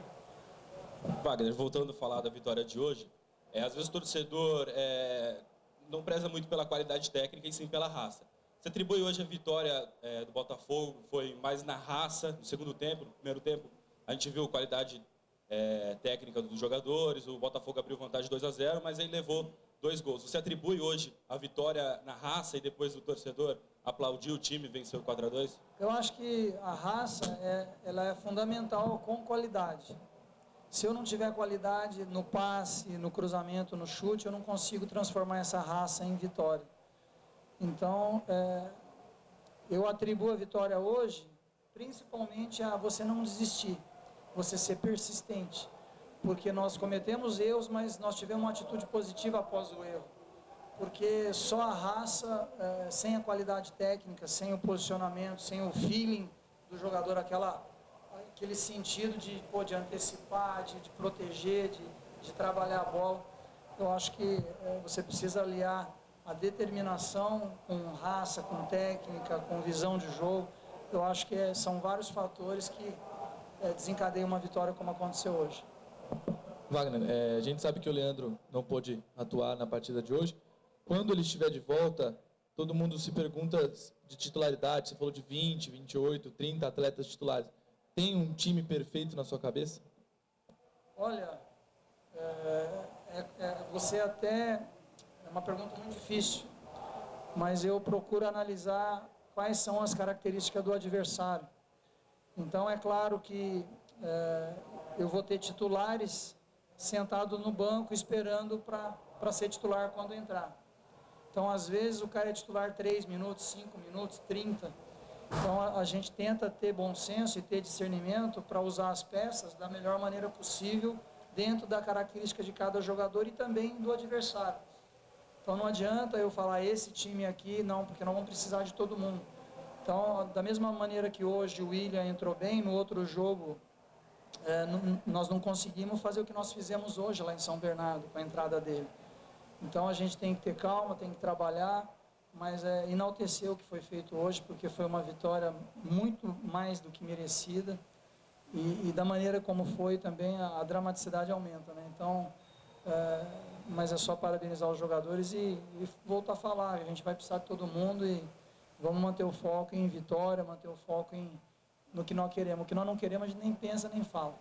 [SPEAKER 13] Wagner, voltando a falar da vitória de hoje, é, às vezes o torcedor é, não preza muito pela qualidade técnica e sim pela raça. Você atribui hoje a vitória é, do Botafogo, foi mais na raça, no segundo tempo, no primeiro tempo, a gente viu a qualidade é, técnica dos jogadores, o Botafogo abriu vantagem dois a zero, mas aí levou dois gols. Você atribui hoje a vitória na raça e depois o torcedor aplaudiu o time e venceu quatro a dois?
[SPEAKER 11] Eu acho que a raça é, ela é fundamental com qualidade. Se eu não tiver qualidade no passe, no cruzamento, no chute, eu não consigo transformar essa raça em vitória. Então, é, eu atribuo a vitória hoje, principalmente a você não desistir, você ser persistente. Porque nós cometemos erros, mas nós tivemos uma atitude positiva após o erro. Porque só a raça, é, sem a qualidade técnica, sem o posicionamento, sem o feeling do jogador, aquela... aquele sentido de, pô, de antecipar, de, de proteger, de, de trabalhar a bola. Eu acho que é, você precisa aliar a determinação com raça, com técnica, com visão de jogo. Eu acho que é, são vários fatores que é, desencadeiam uma vitória como aconteceu hoje.
[SPEAKER 14] Wagner, é, a gente sabe que o Leandro não pôde atuar na partida de hoje. Quando ele estiver de volta, todo mundo se pergunta de titularidade. Você falou de vinte, vinte e oito, trinta atletas titulares. Tem um time perfeito na sua cabeça?
[SPEAKER 11] Olha, é, é, é, você até... É uma pergunta muito difícil, mas eu procuro analisar quais são as características do adversário. Então, é claro que é, eu vou ter titulares sentados no banco esperando para ser titular quando entrar. Então, às vezes, o cara é titular três minutos, cinco minutos, trinta. Então, a, a gente tenta ter bom senso e ter discernimento para usar as peças da melhor maneira possível dentro da característica de cada jogador e também do adversário. Então, não adianta eu falar esse time aqui, não, porque nós vamos precisar de todo mundo. Então, da mesma maneira que hoje o William entrou bem, no outro jogo é, não, nós não conseguimos fazer o que nós fizemos hoje lá em São Bernardo, com a entrada dele. Então, a gente tem que ter calma, tem que trabalhar, mas é, enaltecer o que foi feito hoje, porque foi uma vitória muito mais do que merecida. E, e da maneira como foi também, a, a dramaticidade aumenta, né? Então, é, mas é só parabenizar os jogadores e, e voltar a falar. A gente vai precisar de todo mundo e vamos manter o foco em vitória, manter o foco em, no que nós queremos. O que nós não queremos, a gente nem pensa, nem fala.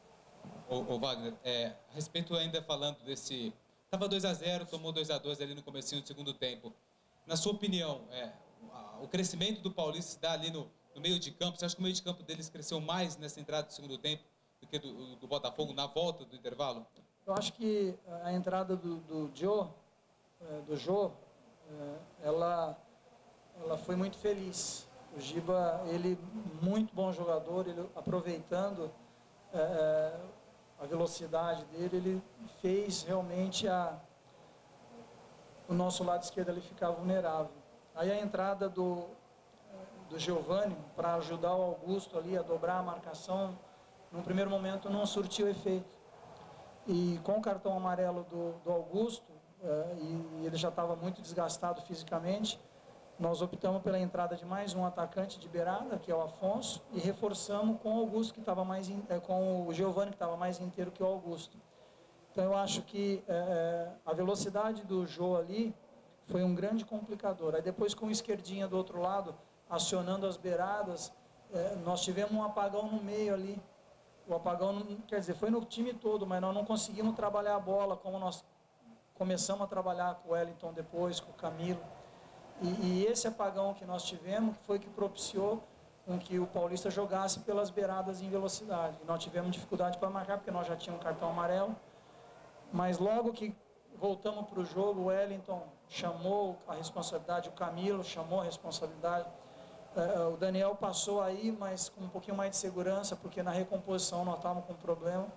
[SPEAKER 10] Ô, ô Wagner, é, a respeito ainda falando desse... Estava dois a zero, tomou dois a dois ali no comecinho do segundo tempo. Na sua opinião, é, o crescimento do Paulista se dá ali no, no meio de campo? Você acha que o meio de campo deles cresceu mais nessa entrada do segundo tempo do que do, do Botafogo na volta do intervalo?
[SPEAKER 11] Eu acho que a entrada do, do Jô, do Jô, ela, ela foi muito feliz. O Giba, ele muito bom jogador, ele aproveitando é, a velocidade dele, ele fez realmente a, o nosso lado esquerdo ali ficar vulnerável. Aí a entrada do, do Giovani para ajudar o Augusto ali a dobrar a marcação, no primeiro momento não surtiu efeito. E com o cartão amarelo do, do Augusto, uh, e, e ele já estava muito desgastado fisicamente, nós optamos pela entrada de mais um atacante de beirada, que é o Afonso, e reforçamos com o Augusto, que estava mais in, eh, com o Giovani, que estava mais inteiro que o Augusto. Então eu acho que eh, a velocidade do Jô ali foi um grande complicador. Aí depois com o esquerdinha do outro lado, acionando as beiradas, eh, nós tivemos um apagão no meio ali. O apagão, não, quer dizer, foi no time todo, mas nós não conseguimos trabalhar a bola como nós começamos a trabalhar com o Wellington depois, com o Camilo. E, e esse apagão que nós tivemos foi que propiciou com que o Paulista jogasse pelas beiradas em velocidade. E nós tivemos dificuldade para marcar, porque nós já tínhamos um cartão amarelo. Mas logo que voltamos para o jogo, o Wellington chamou a responsabilidade, o Camilo chamou a responsabilidade. Uh, o Daniel passou aí, mas com um pouquinho mais de segurança, porque na recomposição nós estávamos com problema.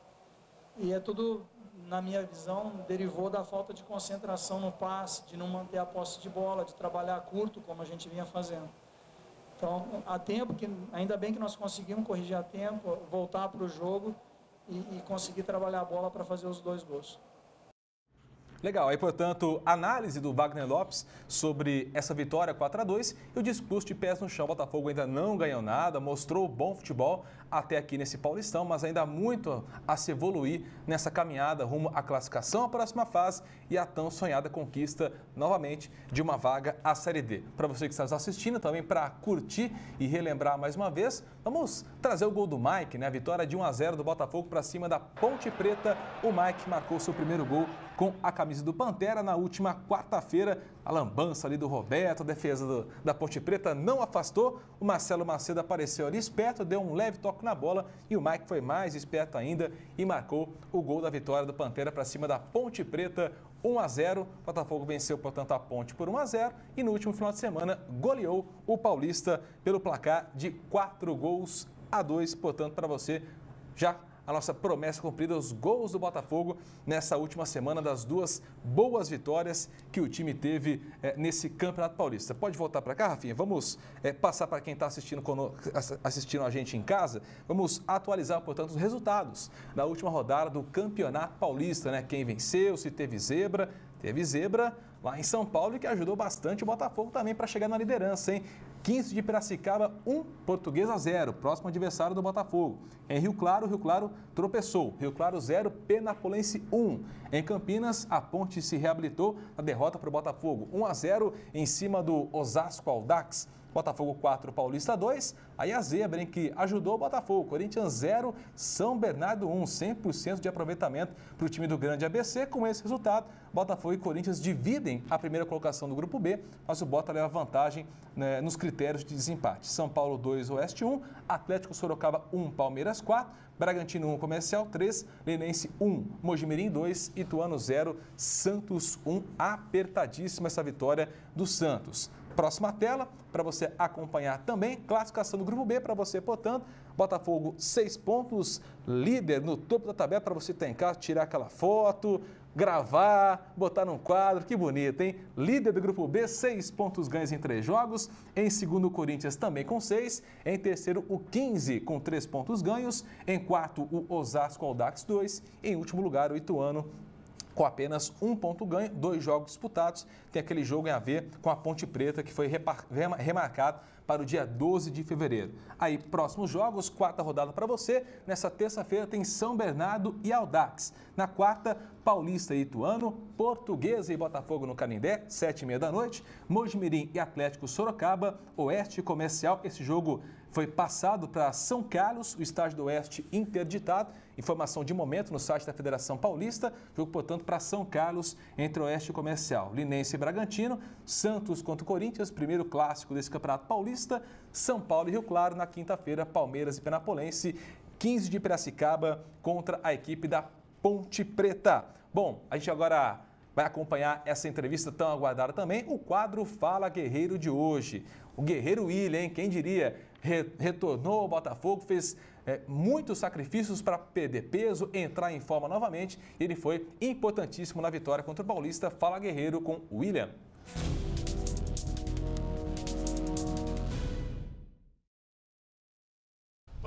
[SPEAKER 11] E é tudo, na minha visão, derivou da falta de concentração no passe, de não manter a posse de bola, de trabalhar curto, como a gente vinha fazendo. Então, há tempo, que, ainda bem que nós conseguimos corrigir a tempo, voltar para o jogo e, e conseguir trabalhar a bola para fazer os dois gols.
[SPEAKER 2] Legal, aí portanto, análise do Wagner Lopes sobre essa vitória quatro a dois e o discurso de pés no chão. O Botafogo ainda não ganhou nada, mostrou bom futebol até aqui nesse Paulistão, mas ainda há muito a se evoluir nessa caminhada rumo à classificação, à próxima fase e a tão sonhada conquista novamente de uma vaga à Série D. Para você que está nos assistindo, também para curtir e relembrar mais uma vez, vamos trazer o gol do Mike, né? A vitória de um a zero do Botafogo para cima da Ponte Preta. O Mike marcou seu primeiro gol com a camisa do Pantera na última quarta-feira. A lambança ali do Roberto, a defesa do, da Ponte Preta não afastou. O Marcelo Macedo apareceu ali esperto, deu um leve toque na bola e o Mike foi mais esperto ainda e marcou o gol da vitória do Pantera para cima da Ponte Preta. um a zero, o Botafogo venceu, portanto, a Ponte por um a zero e no último final de semana goleou o Paulista pelo placar de quatro gols a dois, portanto, para você já a nossa promessa cumprida, os gols do Botafogo nessa última semana, das duas boas vitórias que o time teve é, nesse Campeonato Paulista. Pode voltar para cá, Rafinha? Vamos é, passar para quem está assistindo, assistindo a gente em casa, vamos atualizar, portanto, os resultados da última rodada do Campeonato Paulista, né? Quem venceu, se teve zebra, teve zebra lá em São Paulo e que ajudou bastante o Botafogo também para chegar na liderança, hein? quinze de Piracicaba, um, Portuguesa zero, próximo adversário do Botafogo. Em Rio Claro, Rio Claro tropeçou, Rio Claro zero, Penapolense um. Em Campinas, a Ponte se reabilitou na derrota para o Botafogo, um a zero em cima do Osasco Audax. Botafogo quatro, Paulista dois. Aí a zebra, hein, que ajudou o Botafogo. Corinthians zero, São Bernardo um. cem por cento de aproveitamento para o time do Grande A B C. Com esse resultado, Botafogo e Corinthians dividem a primeira colocação do Grupo B, mas o Bota leva vantagem, né, nos critérios de desempate. São Paulo dois, Oeste um. Atlético Sorocaba um, Palmeiras quatro. Bragantino um, Comercial três. Linense um, Mojimirim dois. Ituano zero, Santos um. Apertadíssima essa vitória do Santos. Próxima tela, para você acompanhar também, classificação do Grupo B para você, portanto, Botafogo seis pontos, líder no topo da tabela, para você estar em casa, tirar aquela foto, gravar, botar num quadro, que bonito, hein? Líder do Grupo B, seis pontos ganhos em três jogos, em segundo o Corinthians também com seis, em terceiro o quinze com três pontos ganhos, em quarto o Osasco Audax dois, em último lugar o Ituano com apenas um ponto ganho, dois jogos disputados. Tem aquele jogo em a ver com a Ponte Preta, que foi remarcado para o dia doze de fevereiro. Aí, próximos jogos, quarta rodada para você. Nessa terça-feira tem São Bernardo e Audax. Na quarta, Paulista e Ituano, Portuguesa e Botafogo no Canindé, sete e meia da noite. Mojimirim e Atlético Sorocaba, Oeste Comercial. Esse jogo foi passado para São Carlos, o estádio do Oeste interditado. Informação de momento no site da Federação Paulista. Jogo, portanto, para São Carlos, entre Oeste e Comercial. Linense e Bragantino, Santos contra o Corinthians, primeiro clássico desse Campeonato Paulista. São Paulo e Rio Claro, na quinta-feira, Palmeiras e Penapolense. quinze de Piracicaba contra a equipe da Ponte Preta. Bom, a gente agora vai acompanhar essa entrevista tão aguardada também, o quadro Fala Guerreiro de hoje. O Guerreiro William, hein? Quem diria, Re retornou ao Botafogo, fez é, muitos sacrifícios para perder peso, entrar em forma novamente. E ele foi importantíssimo na vitória contra o Paulista. Fala Guerreiro com o William.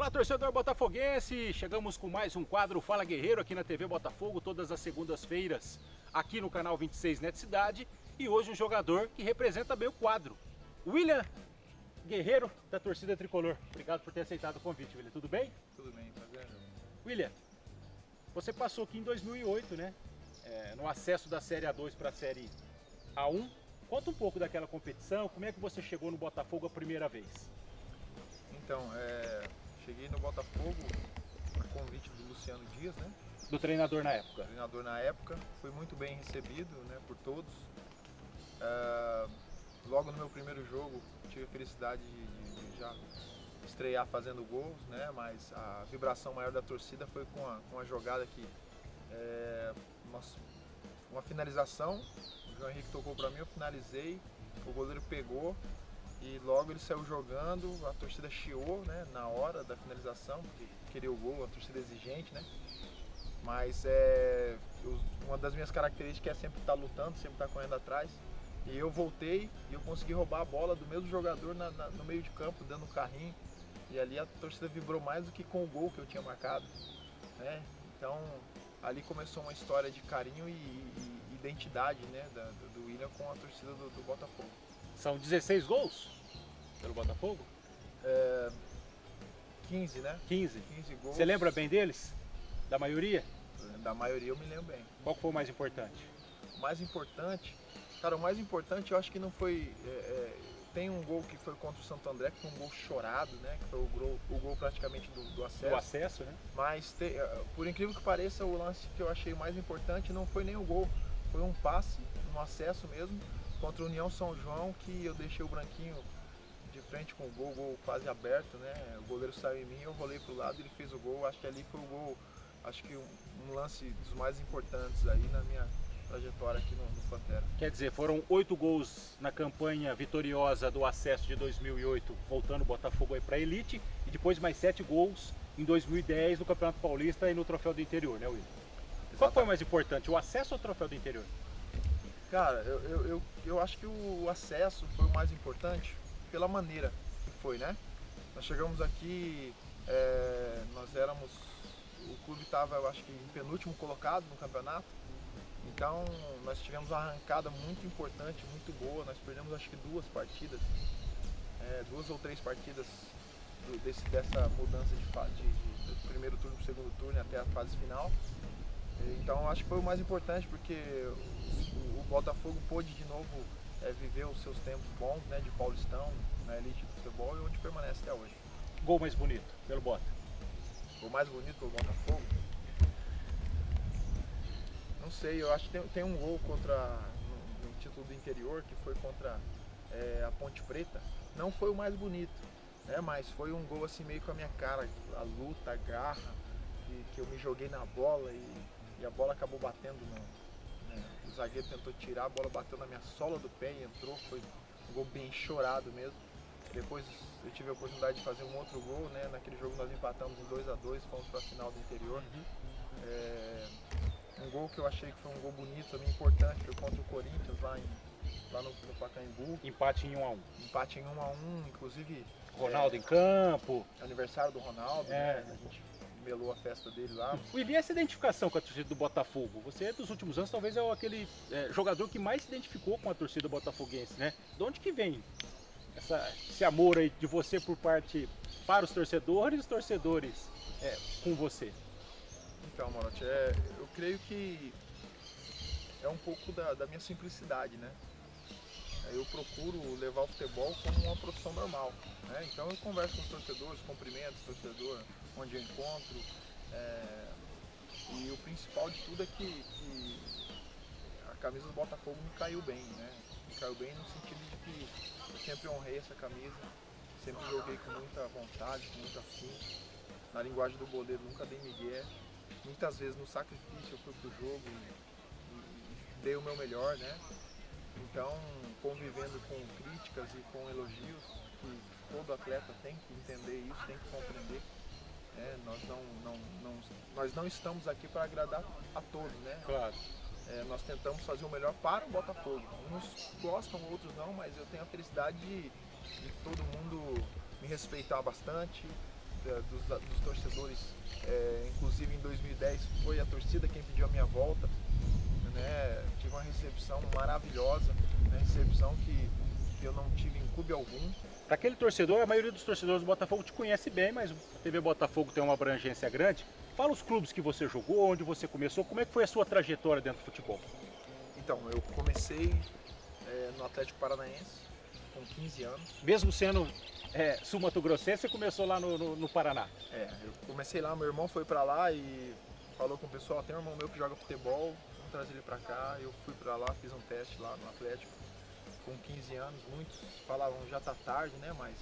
[SPEAKER 8] Olá, torcedor botafoguense, chegamos com mais um quadro Fala Guerreiro aqui na T V Botafogo, todas as segundas-feiras, aqui no canal vinte e seis Net Cidade, e hoje um jogador que representa bem o quadro, William Guerreiro, da torcida tricolor. Obrigado por ter aceitado o convite, William, tudo bem?
[SPEAKER 15] Tudo bem, tá vendo?
[SPEAKER 8] William, você passou aqui em dois mil e oito, né, é, no acesso da Série A dois para a Série A um, conta um pouco daquela competição, como é que você chegou no Botafogo a primeira vez?
[SPEAKER 15] Então, é... cheguei no Botafogo a convite do Luciano Dias, né?
[SPEAKER 8] Do treinador na época.
[SPEAKER 15] Treinador na época, fui muito bem recebido, né, por todos. Uh, logo no meu primeiro jogo, tive a felicidade de, de já estrear fazendo gols, né? Mas a vibração maior da torcida foi com a, com a jogada que é, uma, uma finalização. O João Henrique tocou para mim, eu finalizei, o goleiro pegou. E logo ele saiu jogando, a torcida chiou, né, na hora da finalização, porque queria o gol, a torcida exigente, né? Mas é, eu, uma das minhas características é sempre estar lutando, sempre estar correndo atrás. E eu voltei e eu consegui roubar a bola do mesmo jogador na, na, no meio de campo, dando um carrinho. E ali a torcida vibrou mais do que com o gol que eu tinha marcado, né? Então ali começou uma história de carinho e, e identidade, né, da, do William com a torcida do, do Botafogo.
[SPEAKER 8] São dezesseis gols pelo Botafogo?
[SPEAKER 15] É, quinze, né?
[SPEAKER 8] quinze.
[SPEAKER 15] quinze gols.
[SPEAKER 8] Você lembra bem deles? Da maioria?
[SPEAKER 15] Da maioria eu me lembro bem.
[SPEAKER 8] Qual foi o mais importante?
[SPEAKER 15] O mais importante? Cara, o mais importante eu acho que não foi... É, é, tem um gol que foi contra o Santo André, que foi um gol chorado, né? Que foi o gol, o gol praticamente do, do acesso.
[SPEAKER 8] Do acesso, né?
[SPEAKER 15] Mas, te, por incrível que pareça, o lance que eu achei mais importante não foi nem o gol. Foi um passe, um acesso mesmo, contra o União São João, que eu deixei o branquinho de frente com o gol, o gol quase aberto, né? O goleiro saiu em mim, eu rolei pro lado, ele fez o gol. Acho que ali foi o gol, acho que um, um lance dos mais importantes aí na minha trajetória aqui no, no Pantera.
[SPEAKER 8] Quer dizer, foram oito gols na campanha vitoriosa do acesso de dois mil e oito, voltando o Botafogo aí pra elite, e depois mais sete gols em dois mil e dez no Campeonato Paulista e no Troféu do Interior, né, William? Qual foi o mais importante, o acesso ou o Troféu do Interior?
[SPEAKER 15] Cara, eu, eu, eu, eu acho que o acesso foi o mais importante pela maneira que foi, né? Nós chegamos aqui, é, nós éramos, o clube estava, eu acho que em penúltimo colocado no campeonato, então nós tivemos uma arrancada muito importante, muito boa, nós perdemos acho que duas partidas, é, duas ou três partidas do, desse, dessa mudança de, de, de, do primeiro turno para o segundo turno até a fase final. Então acho que foi o mais importante, porque o, o Botafogo pôde de novo é, viver os seus tempos bons, né, de Paulistão, na elite do futebol, e onde permanece até hoje.
[SPEAKER 8] Gol mais bonito pelo Bota?
[SPEAKER 15] O mais bonito pelo Botafogo? Não sei, eu acho que tem, tem um gol contra, no, no título do interior, que foi contra é, a Ponte Preta. Não foi o mais bonito, né, mas foi um gol assim meio com a minha cara, a luta, a garra, que, que eu me joguei na bola e E a bola acabou batendo no... Né, o zagueiro tentou tirar, a bola bateu na minha sola do pé e entrou, foi um gol bem chorado mesmo. Depois eu tive a oportunidade de fazer um outro gol, né? Naquele jogo nós empatamos em dois a dois, fomos para a final do interior. Uhum. É, um gol que eu achei que foi um gol bonito, também importante, foi contra o Corinthians lá, em, lá no, no Pacaembu.
[SPEAKER 8] Empate em um a um.
[SPEAKER 15] Empate em um a um, inclusive...
[SPEAKER 8] Ronaldo
[SPEAKER 15] é,
[SPEAKER 8] em campo.
[SPEAKER 15] Aniversário do Ronaldo,
[SPEAKER 8] é.
[SPEAKER 15] né? A gente melou a festa dele lá.
[SPEAKER 8] William, essa identificação com a torcida do Botafogo, você dos últimos anos talvez é aquele é, jogador que mais se identificou com a torcida botafoguense, né? De onde que vem essa, esse amor aí de você por parte para os torcedores e os torcedores é, com você?
[SPEAKER 15] Então, Morote, é, eu creio que é um pouco da, da minha simplicidade, né? Eu procuro levar o futebol como uma profissão normal, né? Então eu converso com os torcedores, cumprimento o torcedor onde eu encontro, é, e o principal de tudo é que, que a camisa do Botafogo me caiu bem, né? Me caiu bem no sentido de que eu sempre honrei essa camisa, sempre joguei com muita vontade, com muito afinco. Na linguagem do goleiro nunca dei migué, muitas vezes no sacrifício eu fui pro jogo e, e, e dei o meu melhor, né? Então, convivendo com críticas e com elogios, que todo atleta tem que entender isso, tem que compreender. É, nós, não, não, não, nós não estamos aqui para agradar a todos, né?
[SPEAKER 8] Claro.
[SPEAKER 15] É, nós tentamos fazer o melhor para o Botafogo. Uns gostam, outros não, mas eu tenho a felicidade de, de todo mundo me respeitar bastante, dos, dos torcedores, é, inclusive em dois mil e dez foi a torcida quem pediu a minha volta, né? Tive uma recepção maravilhosa, né? Recepção que, que eu não tive em clube algum.
[SPEAKER 8] Para aquele torcedor, a maioria dos torcedores do Botafogo te conhece bem, mas a T V Botafogo tem uma abrangência grande. Fala os clubes que você jogou, onde você começou, como é que foi a sua trajetória dentro do futebol?
[SPEAKER 15] Então, eu comecei é, no Atlético Paranaense com quinze anos.
[SPEAKER 8] Mesmo sendo é, sul-mato-grossense, você começou lá no, no, no Paraná?
[SPEAKER 15] É, eu comecei lá, meu irmão foi para lá e falou com o pessoal, tem um irmão meu que joga futebol, vamos trazer ele para cá. Eu fui para lá, fiz um teste lá no Atlético. Com quinze anos, muitos falavam já tá tarde, né? Mas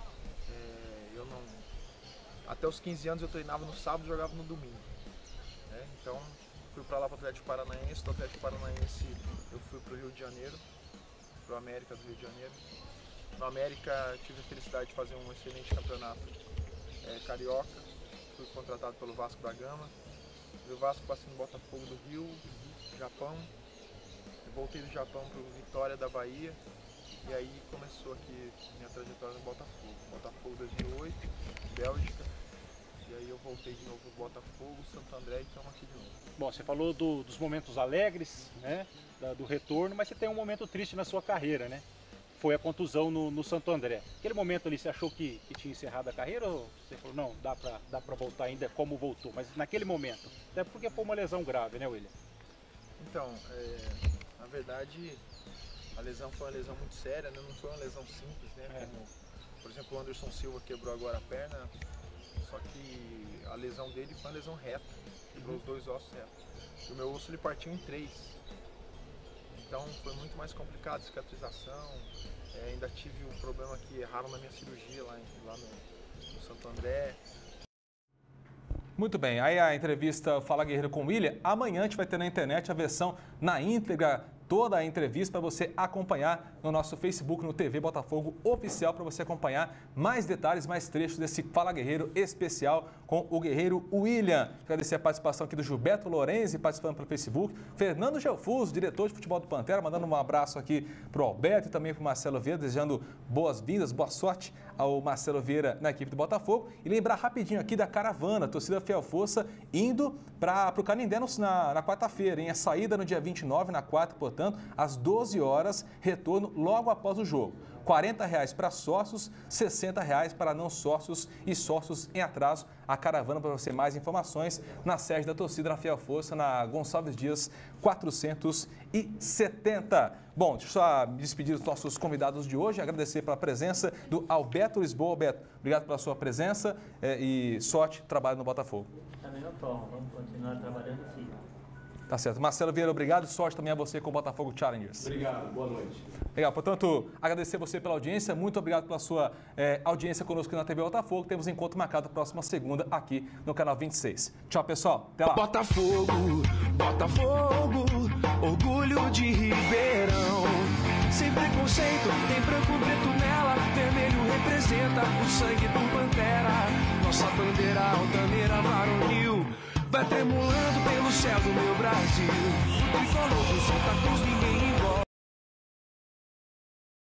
[SPEAKER 15] é, eu não. Até os quinze anos eu treinava no sábado e jogava no domingo. Né? Então fui para lá para o Atlético Paranaense. Do Atlético Paranaense eu fui para o Rio de Janeiro, para o América do Rio de Janeiro. No América tive a felicidade de fazer um excelente campeonato é, carioca. Fui contratado pelo Vasco da Gama. Do Vasco passei no Botafogo do Rio, Japão. Voltei do Japão para o Vitória da Bahia e aí começou aqui minha trajetória no Botafogo. Botafogo dois mil e oito, Bélgica, e aí eu voltei de novo para o Botafogo, Santo André e estamos aqui de novo.
[SPEAKER 8] Bom, você falou do, dos momentos alegres, né, da, do retorno, mas você tem um momento triste na sua carreira, né? Foi a contusão no, no Santo André. Aquele momento ali, você achou que, que tinha encerrado a carreira ou você falou, não, dá para dá para voltar ainda como voltou? Mas naquele momento, até porque foi uma lesão grave, né, William?
[SPEAKER 15] Então, é... na verdade, a lesão foi uma lesão muito séria, né? Não foi uma lesão simples, né?
[SPEAKER 8] É.
[SPEAKER 15] Como, por exemplo, o Anderson Silva quebrou agora a perna, só que a lesão dele foi uma lesão reta, quebrou uhum. os dois ossos retos. E o meu osso ele partiu em três. Então foi muito mais complicado a cicatrização. É, ainda tive um problema que erraram na minha cirurgia lá, em, lá no, no Santo André.
[SPEAKER 2] Muito bem, aí a entrevista Fala Guerreiro com o William. Amanhã a gente vai ter na internet a versão na íntegra, toda a entrevista para você acompanhar no nosso Facebook, no T V Botafogo Oficial, para você acompanhar mais detalhes, mais trechos desse Fala Guerreiro especial com o guerreiro William. Agradecer a participação aqui do Gilberto Lorenzi, participando pelo Facebook, Fernando Gelfuso, diretor de futebol do Pantera, mandando um abraço aqui para o Alberto e também para o Marcelo Vieira, desejando boas-vindas, boa sorte ao Marcelo Vieira na equipe do Botafogo. E lembrar rapidinho aqui da caravana, torcida Fiel Força, indo para o Canindé na, na quarta-feira, hein? A saída no dia vinte e nove, na quarta, portanto, às doze horas, retorno logo após o jogo. quarenta reais para sócios, sessenta reais para não sócios e sócios em atraso. A caravana, para você mais informações, na sede da torcida na Fiel Força, na Gonçalves Dias quatrocentos e setenta. Bom, deixa eu só me despedir dos nossos convidados de hoje, agradecer pela presença do Alberto Lisboa. Alberto, obrigado pela sua presença é, e sorte, trabalho no Botafogo.
[SPEAKER 6] Da mesma forma, vamos continuar trabalhando assim.
[SPEAKER 2] Tá certo. Marcelo Vieira, obrigado e sorte também a você com o Botafogo Challengers.
[SPEAKER 16] Obrigado, boa noite.
[SPEAKER 2] Legal, portanto, agradecer você pela audiência, muito obrigado pela sua é, audiência conosco aqui na T V Botafogo. Temos um encontro marcado próxima segunda aqui no canal vinte e seis. Tchau, pessoal. Até lá.
[SPEAKER 1] Botafogo, Botafogo, orgulho de Ribeirão. Sem preconceito, tem branco, preto nela, vermelho representa o sangue do Pantera. Nossa bandeira altaneira varonil vai tremulando pelo céu do meu Brasil. O tricolor do Santa Cruz, ninguém igual.